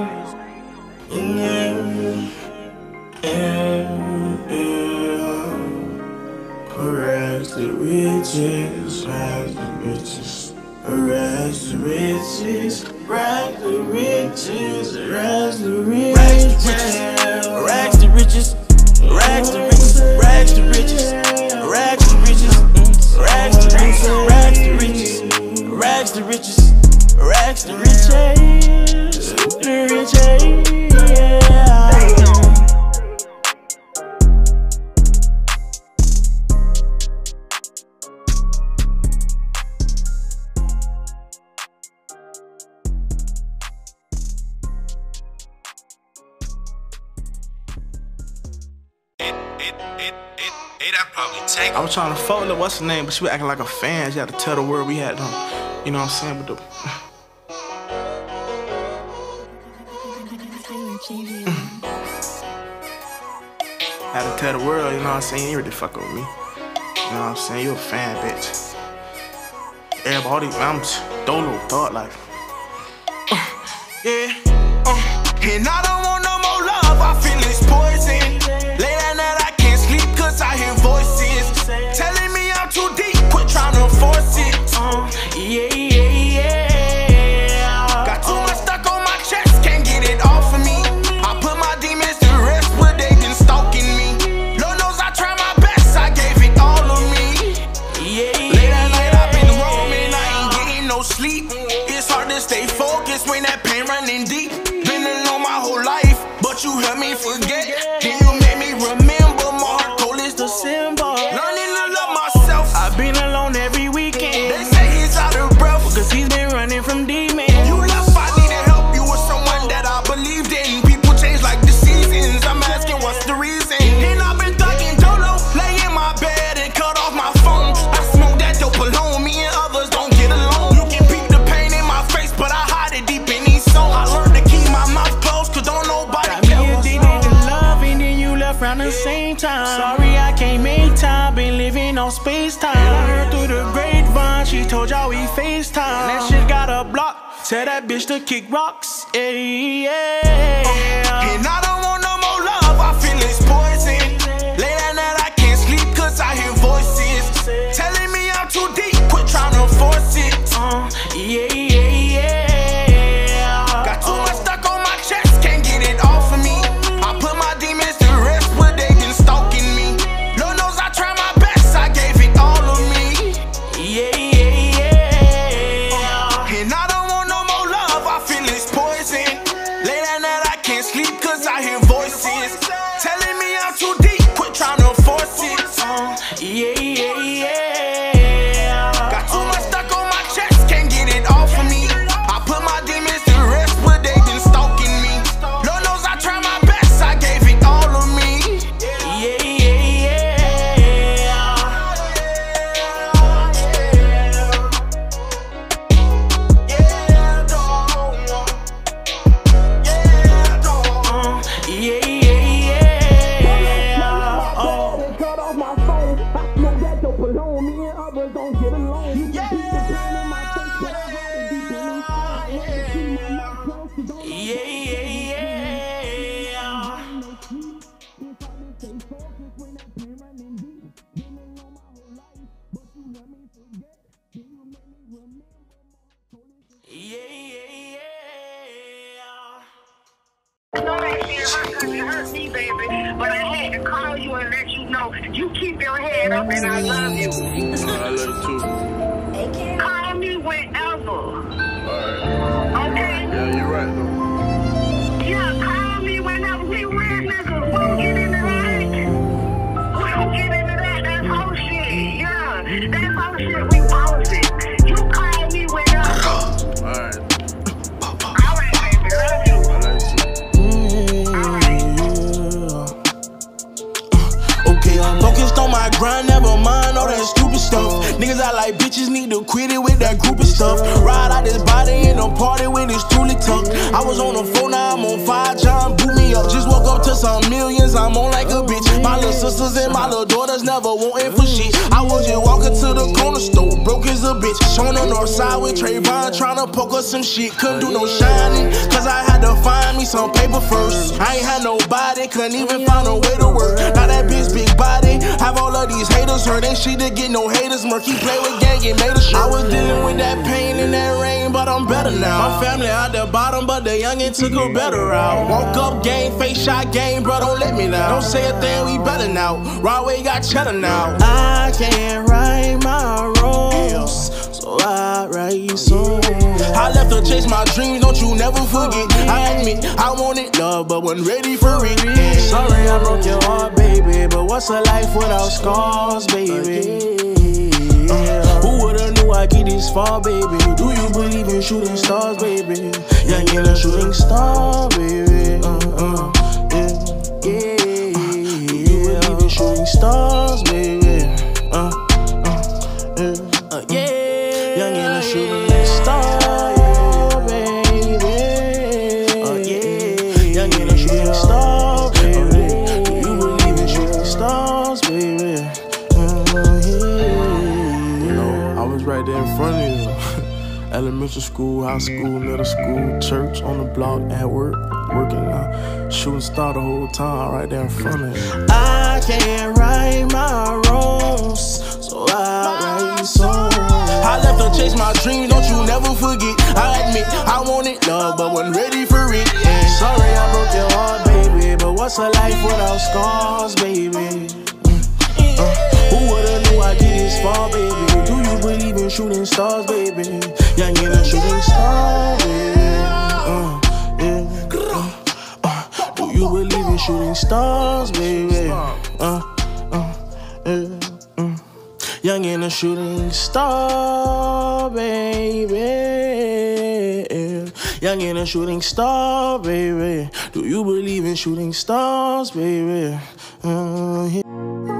Yeah. Yeah. Yeah. Rags to riches, rags to riches, rags to riches, rags to riches, rags to riches, rags to riches, rags to riches, rags to riches, rags to riches, rags to riches, rags to riches, rags to riches, rags to riches, the riches, yeah. I was trying to follow what's her name, but she was acting like a fan. She had to tell the world we had them. You know what I'm saying? But the had to tell the world, you know what I'm saying? You really fuck with me. You know what I'm saying? You a fan, bitch. Everybody, I'm just dolo thought like. Uh, yeah. Uh, And I don't want no more love, I feel it's poison. Late at night I can't sleep cause I hear voices telling me I'm too deep, quit trying to force it. Uh, yeah, yeah, yeah. Got too much stuck on my chest, can't get it off of me. I put my demons to rest, but they been stalking me. Lord knows I try my best, I gave it all of me. Yeah, Late at night I've been roaming, I ain't getting no sleep. It's hard to stay focused when that pain running deep. Been alone my whole life, but you helped me forget. Then you made me remember my heart cold is the symbol. Learning to love myself. I've been alone every weekend. They say he's out of breath, Cause he's been running from demons. you left, I needed help. You were someone that I believed in. People change like the seasons. I'm asking what's the reason. And I've been thugging dolo, lay in my bed and cut off my phone. I smoke that dope alone, me and others don't get along. You can peep the pain in my face, but I hide it deep in these songs. I learned to keep my mouth closed, cause don't nobody Got me care what's addicted to wrong. love and then you left around the same time. Sorry I can't make time, been living on space time. I heard through the grapevine, she told y'all we FaceTime. That shit got a block, tell that bitch to kick rocks. Yeah, yeah. And I don't want no more love, I feel it's poison. Late at night I can't sleep cause I hear voices telling me I'm too deep, quit trying to force it. Uh, yeah, yeah, yeah. Got too much stuck on my chest, can't get it off of me. I put my demons to rest, but they been stalking me. Lord knows I try my best, I gave it all of me. Yeah, yeah, yeah. And I don't want no more love, I feel it's poison. Late at night I can't sleep cause I I know that shit hurt because it hurt me, baby, but I had to call you and let you know you keep your head up and I love you. I love you too. Call me whenever. Alright. Okay? Yeah, you're right though. Yeah, call me whenever. We real niggas. We don't get into that. We don't get into that. That's whole shit. Yeah. That's whole shit. We pause it. You call me whenever. Alright. Alright, baby. Love you. I love you too. Okay, I'm focused on my grind, never mind all that stupid stuff. Niggas I like bitches need to quit it with that group of stuff. Ride out this body in a party when it's truly tucked. I was on the phone, now I'm on fire, John boot me up. Just woke up to some millions, I'm on like a bitch. My little sisters and my little daughters never wantin' for shit. I was just walking to the corner store, broke as a bitch. On the north side with Trayvon, tryna poke us some shit. Couldn't do no shining, cause I had to find me some paper first. I ain't had nobody, couldn't even find a way to work. Now that bitch big body, have all of these haters hurt. Ain't shit to get no haters. Murky play with gang, get made a shirt. I was dealing with that pain and that rain, but I'm better now. My family at the bottom, but the youngin' took a better route. Woke up, game, face shot, game, bro, don't let me down. Don't say a thing, we better now. Broadway got cheddar now. I can't write my wrongs, so I write songs. I left to chase my dreams, don't you never forget. I admit I wanted love, but wasn't ready for it. Sorry I broke your heart, baby, but what's a life without scars, baby? Uh, who would've knew I'd get this far, baby? Do you believe in shooting stars, baby? Young in a shooting star, baby. Uh, uh, yeah, yeah. Uh, do you believe in shooting stars, baby? Uh, uh, yeah, uh, yeah. Young in a shooting star, baby. Uh, yeah, young in a shooting star, baby. Do you believe in shooting stars, baby? Uh, yeah. You know, I was right there in front of you. Elementary school, high school, middle school, church, on the block, at work, working out, shooting star the whole time, right there in front of you. I can't write my wrongs, so I write songs. I left to chase my dreams, don't you never forget. I admit I wanted love, but wasn't ready for it. Yeah. Sorry I broke your heart, baby, but what's a life without scars, baby? Uh, who would've knew I'd get this far, baby? Do you believe in shooting stars, baby? Young in a shooting star, baby. Uh, yeah. uh, uh, do you believe in shooting stars, baby? Uh, uh, yeah. uh. Young in a shooting star, baby. Young in a shooting star, baby. Do you believe in shooting stars, baby? Uh, yeah.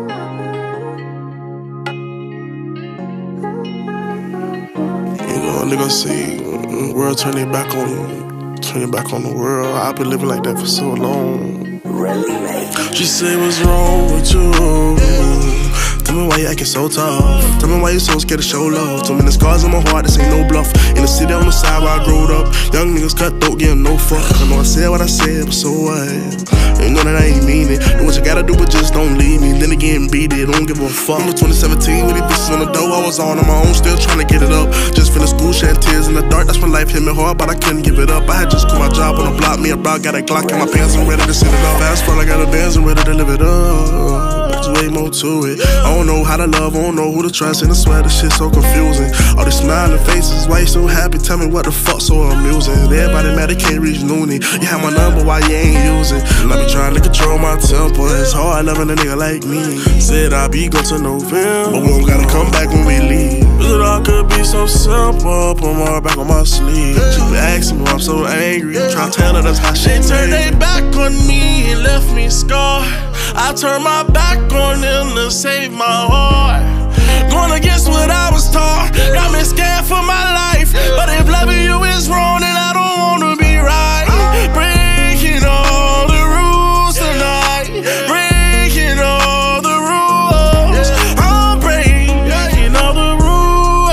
Nigga say, world turn it back on you, turn it back on the world. I've been living like that for so long. She say, what's wrong with you? Tell me why you acting so tough. Tell me why you so scared to show love. Too many scars on my heart, this ain't no bluff. In the city on the side where I growed up, young niggas cutthroat, getting no fuck. I know I said what I said, but so what? You know that I ain't mean it. Do what you gotta do, but just don't leave me. Then again, beat it, don't give a fuck. Remember twenty seventeen, with these bitches on the door, I was on on my own, still trying to get it up. Just finished school, shedding tears in the dark. That's when life hit me hard, but I couldn't give it up. I had just quit my job on the block, me about got a Glock in my pants, I'm ready to set it up. Fast forward, I got a Benz, I'm ready to live it up. There's way more to it. I don't know how to love, I don't know who to trust, and I swear this shit so confusing. All these smiling faces, why you so happy? Tell me what the fuck so amusing. Everybody mad they can't reach Noonie. You have my number, why you ain't using? And I be trying to control my temper. It's hard loving a nigga like me. Said I be go to November, but we don't gotta come back when we leave. It all could be so simple, put more back on my sleeve. She be asking me why I'm so angry, trying to tell her that's how she They turned their back on me and left me scarred. I turned my back on them to save my heart. Going against what I was taught, got me scared for my life. But if loving you is wrong, then I don't wanna be right. Breaking all the rules tonight, breaking all the rules. I'm breaking all the rules.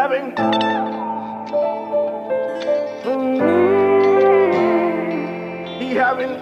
having. He having.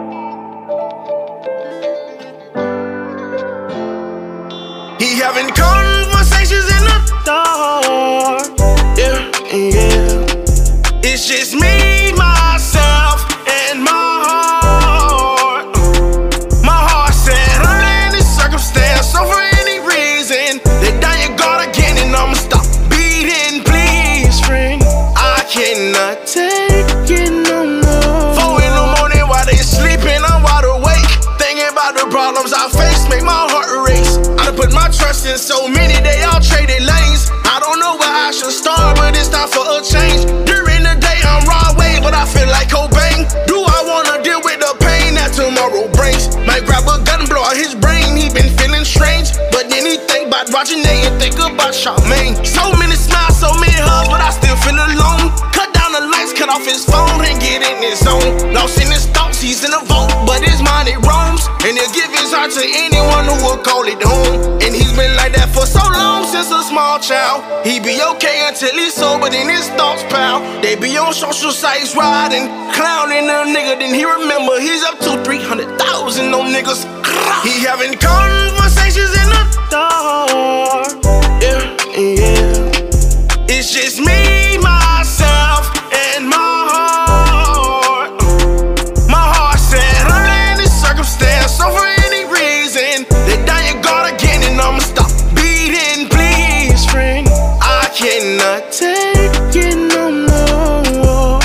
He having conversations in the dark. Yeah, yeah. It's just me, myself, and my heart. My heart said under any circumstance, so for any reason, they down your guard again and I'ma stop beating. Please, friend, I cannot take it no more. Four in the morning while they sleeping, I'm wide awake, thinking about the problems I face, make my heart race. I done put my trust in so many, they all traded lanes. I don't know where I should start, but it's time for a change. During the day I'm raw way, but I feel like Cobain. Do I wanna deal with the pain that tomorrow brings? Might grab a gun, blow out his brain, he been feeling strange. But then he think about Roger Nate and think about Charmaine. So many smiles, so many hugs, but I still feel alone. Cut down the lights, cut off his phone and get in his zone. Lost in his thoughts, he's in a vault, but his mind it roams. And he'll give his heart to anyone who will call it home. And he's been like that for so long, since a small child. He be okay until he's sober, then his thoughts pal. They be on social sites riding, clowning a nigga, then he remember he's up to three hundred thousand on niggas. He having conversations in the dark. Yeah, yeah. It's just me, myself, and my heart. My heart said under any circumstance, so for any reason, they down your guard again and I'ma stop beating. Please, friend, I cannot take it no more.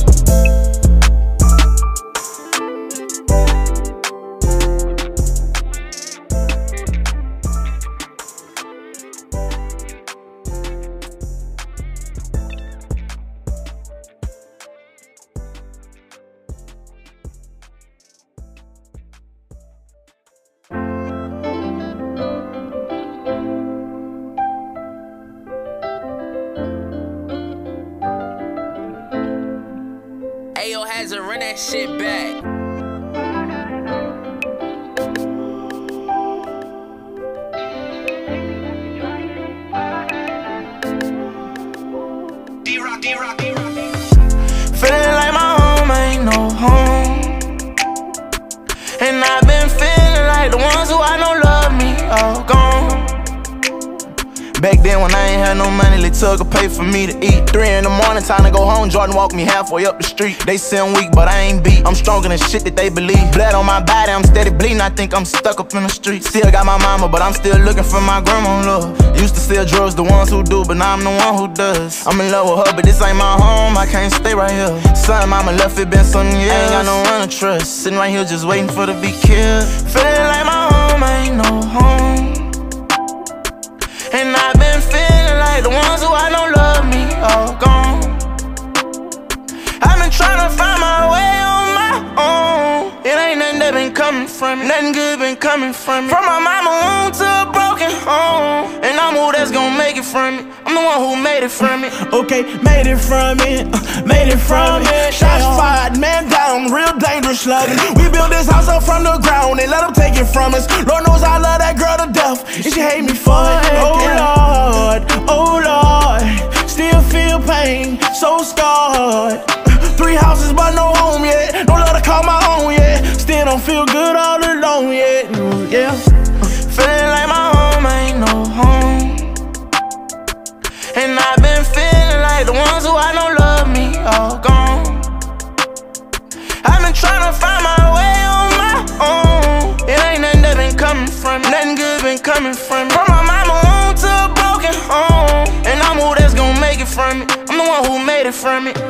Ayo has to run that shit back. D-Rock, D-Rock, D-Rock. Feeling like my home ain't no home. And I've been feeling like the ones who I know love me all gone. Back then when I ain't had no money, they took a pay for me to eat. Three in the morning, time to go home. Jordan walked me halfway up the street. They say I'm weak, but I ain't beat. I'm stronger than shit that they believe. Blood on my body, I'm steady bleeding. I think I'm stuck up in the street. Still got my mama, but I'm still looking for my grandma love. Used to sell drugs, the ones who do, but now I'm the one who does. I'm in love with her, but this ain't my home. I can't stay right here. Son, mama left, it been some years. I ain't got no one to trust. Sitting right here just waiting for to be killed. Feeling like my home ain't no home. And I've been feeling like the ones who I know love me all gone. I've been trying to find my way on my own. It ain't nothing that been coming from me, nothing good been coming from me. From my mama womb to a broken home. And I'm who that's gonna make it from me. I'm the one who made it from it. Okay, made it from it, uh, made it from it. Shots fired, man down, real dangerous slugging. We built this house up from the ground and let them take it from us. Lord knows I love that girl to death, and she hate me for it. Oh Lord, oh Lord, still feel pain, so scarred. Three houses but no home yet, no love to call my own yet. Still don't feel good all alone yet, yeah. Feeling like my home ain't no home. And I've been feeling like the ones who I know love me all gone. I've been trying to find my way on my own. It ain't nothing that been coming from me, nothing good been coming from me. From my mama home to a broken home. And I'm who that's gonna make it from me. I'm the one who made it from it.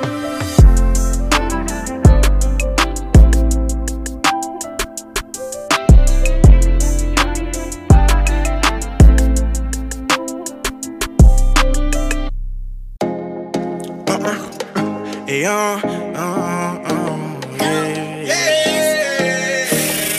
Hey, uh, uh, uh, yeah, yeah.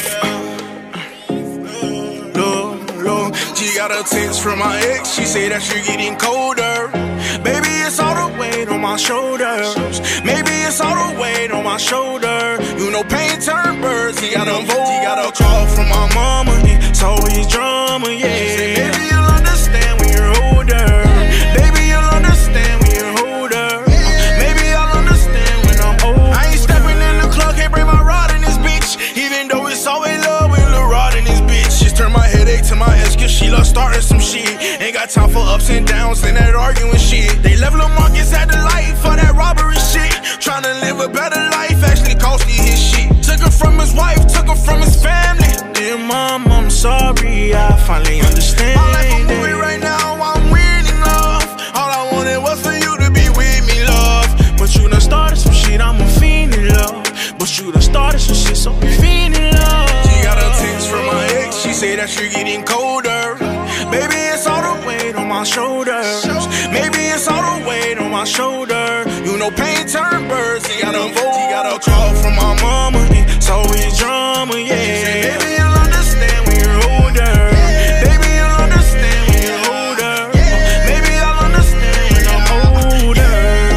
Look, look, she got a text from my ex. She say that she getting colder. Baby, it's all the weight on my shoulders. Maybe it's all the weight on my shoulder. You know, pain turn birds. He got a vote. He got a call from my mama. It's always drama, yeah. Say, baby, you'll understand when you're older. Baby, you'll got time for ups and downs and that arguing shit. They left Lil Marcus at the light for that robbery shit. Tryna live a better life actually cost me his shit. Took her from his wife, took her from his family. Dear mom, I'm sorry, I finally understand. My life a movie right now, I'm winning love. All I wanted was for you to be with me, love. But you done started some shit, I'm a fiend in love. But you done started some shit, so I'm fiend in love. She got a text from my ex, she say that you're getting colder. Baby, it's all the weight on my shoulders. Maybe it's all the weight on my shoulder. You know pain turn birds. He got a vote, he got a call from my mama. It's always drama, yeah. Baby, you'll understand when you're older. Baby, you'll understand when you're older. Maybe I'll understand when I'm older.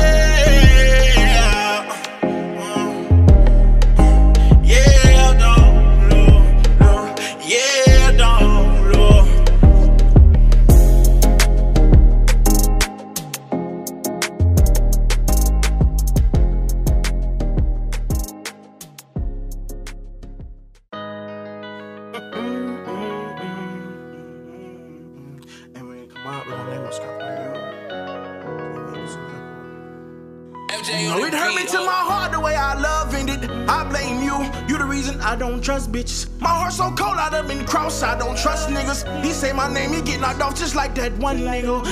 Yeah, dog. Yeah, dog. No, it hurt me to my heart the way our love ended. I blame you, you the reason I don't trust bitches. My heart so cold, I done been crossed, I don't trust niggas. He say my name, he get knocked off just like that one nigga.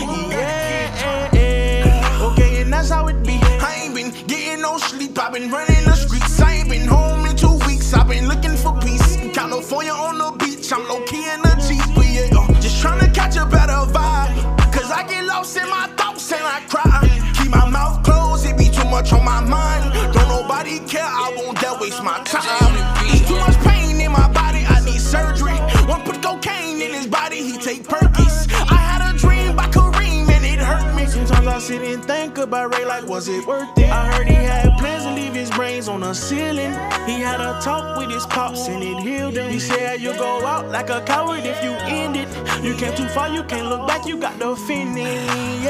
Yeah, yeah, okay, and that's how it be. I ain't been getting no sleep, I been running the streets. I ain't been home in two weeks, I been looking for peace. In California on the beach, I'm low-key in the Jeep. But yeah, uh, just trying to catch a better vibe. Cause I get lost in my thoughts and I cry. Keep my mouth closed, it be too much on my mind. Don't nobody care, I won't dare waste my time. It's too much pain in my body, I need surgery. One put cocaine in his body, he take Perkies. I had a dream by Kareem and it hurt me. Sometimes I sit and think about Ray like, was it worth it? I heard he had plans to leave his brains on the ceiling. He had a talk with his pops and it healed him. He said you go out like a coward if you end it. You came too far, you can't look back, you got the finish.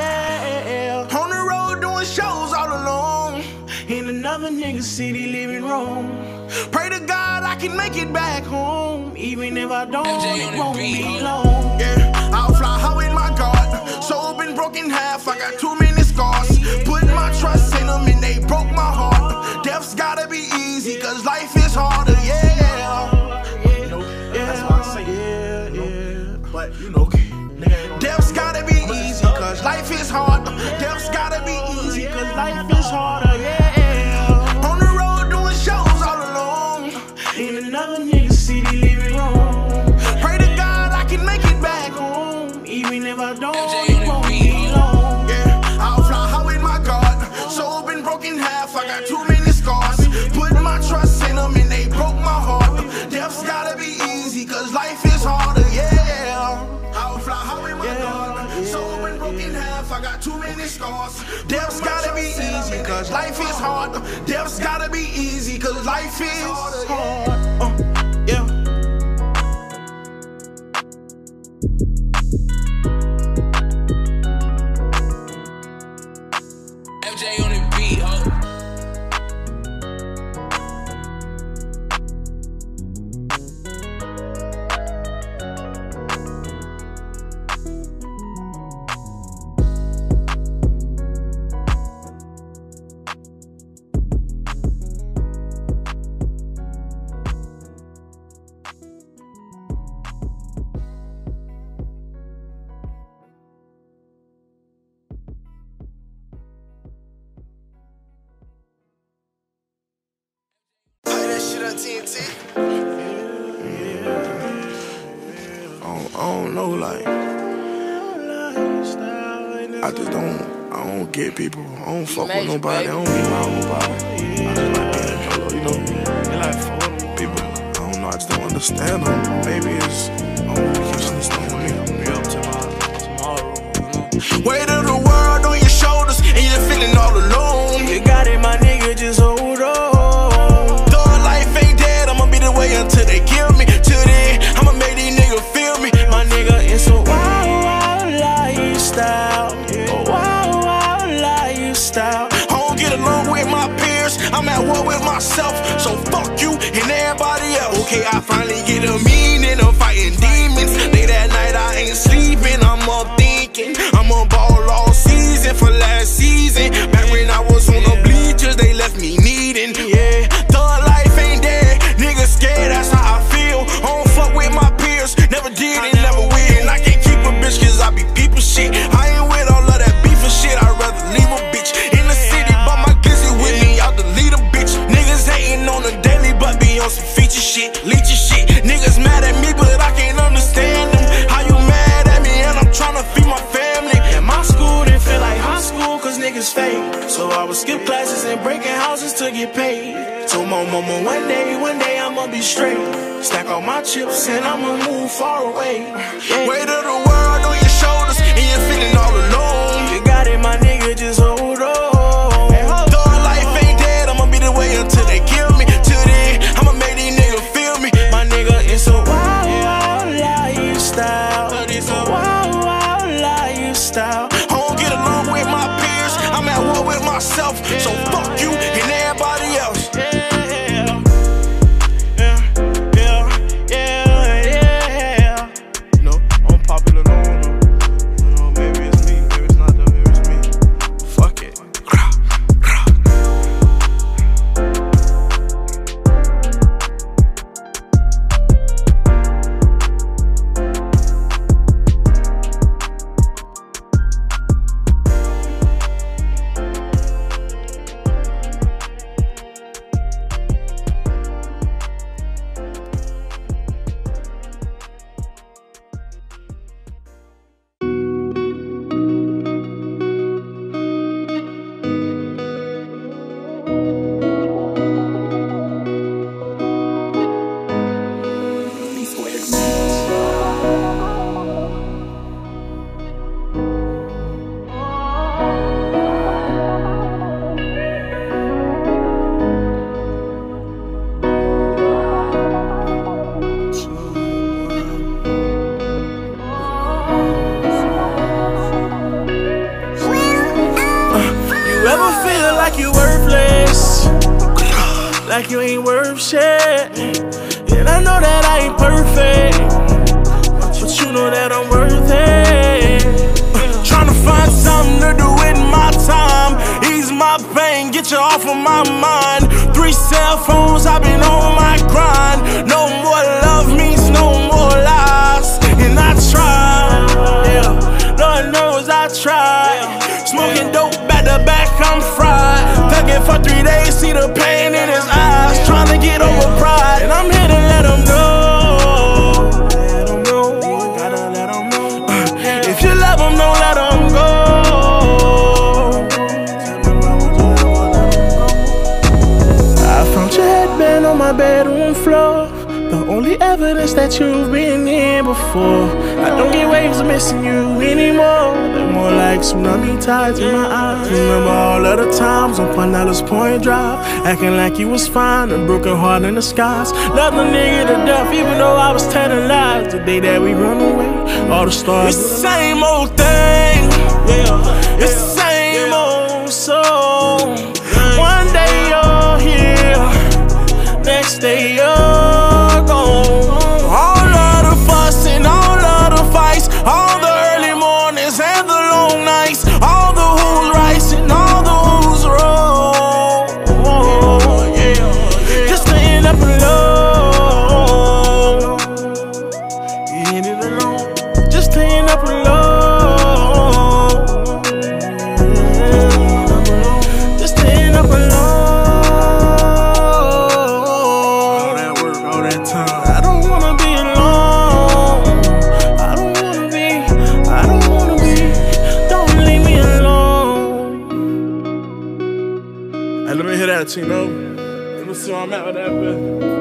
Yeah, on the road doing shows all alone in another nigga city living wrong. Pray to God I can make it back home. Even if I don't, it won't be long. Yeah, I'll fly high with my God. Soul been broken half, I got too many scars. Put my trust in them and they broke my heart. Death's gotta be easy, cause life is harder, yeah. You know, yeah, that's why I say yeah, yeah. But you know, death's gotta be easy, cause life is hard. Death's gotta be easy, cause life is harder, yeah. On the road doing shows all alone in another nigga city living wrong. Pray to God I can make it back home. Even if I don't, it won't be long. Yeah, I'll fly high with my God. Soul been broken half, I got too many scars. Put my trust in them and they broke my heart. Death's gotta be easy, cause life is harder, yeah. I'll fly high with my God. Soul been broken half, I got too many scars. Death's gotta be easy, cause life is hard. Death's gotta be easy, cause life is hard. Uh, yeah. F J on the beat, ho. T N T. I don't, I don't know, like, I just don't, I don't get people. I don't fuck with nobody. I don't be around nobody. I just like being hello, you know. They like fuck people. I don't know. I just don't understand them. Maybe it's I don't think you should understand me. I'm gonna be up tomorrow. Tomorrow, you know. Weight of the world on your shoulders and you're feeling all alone. You got it, my nigga. Just hold on. Until they kill me, till then I'ma make these niggas feel me. My nigga, it's a wild, wild lifestyle. A wild, wild lifestyle. I don't get along with my peers, I'm at war with myself. So fuck you and everybody else. Okay, I finally get a meaning of fighting demons. Late at night I ain't sleeping, I'm up thinking. thinking I'ma ball all season for last season. Back when I was on the bleachers, they left me needing. Yeah, thug life ain't dead, niggas scared, that's how I feel. I don't fuck with my peers, never did and never will. And I can't keep a bitch cause I be people shit. I ain't with all of that beef and shit, I'd rather leave a bitch in the city, but my glizzy with me, I'll delete a bitch. Niggas hating on the daily, but be on some feature shit, leechy shit. Niggas mad at me, but I can't understand them. How you mad at me and I'm tryna feed my family? And my school didn't feel like high school cause niggas fake. So I would skip classes and breaking houses to get paid. Told my mama one day, one day I'ma be straight. Stack all my chips and I'ma move far away. Yeah. Weight of the world on your shoulders and you're feeling all alone. You got it, my nigga, just hold on. Thug life ain't dead, I'ma be the way until they kill me. Till then, I'ma make these niggas feel me. My nigga, it's a wild, wild lifestyle. It's a wild, wild lifestyle. I don't get along with my peers, I'm at war with myself. So fuck you and everybody else. Yeah, yeah, yeah, yeah, yeah. You know, I'm popular, no, no. You know, maybe it's me, maybe it's not them, maybe it's me. Fuck it. Like you ain't worth shit. And I know that I ain't perfect, but you know that I'm worth it. uh, Tryna find something to do with my time, ease my pain, get you off of my mind. Three cell phones, I've been on my grind. No more love means no more lies. And I try, yeah, Lord knows I try. Smoking dope back to back, I'm fried. Thugging for three days, see the pain in his eyes. Trying to get over pride, and I'm here to let him know. Let him know, gotta let him know. uh, If you love him, don't let him go. I found your headband on my bedroom floor. The only evidence that you've been here before. I don't get waves of missing you anymore. They're more like tsunami tides in my eyes. Remember all of the times on Pinellas Point Drive, acting like you was fine, a broken heart in the skies. Love the nigga to death, even though I was telling lies. The day that we run away, all the stars. It's the same old thing, yeah. It's the same old song. One day you're here, next day you're gone. All of the fuss and all of the fights, all the early mornings and the long nights, all the who's right and all the who's wrong. Oh, yeah. Just to end up alone. You ended alone, just to end up alone. Just to end up alone. All that work, all that time. I don't wanna be alone. I don't wanna be, I don't wanna be. Don't leave me alone. Hey, let me hear that, Tino. Let me see where I'm at with that, man.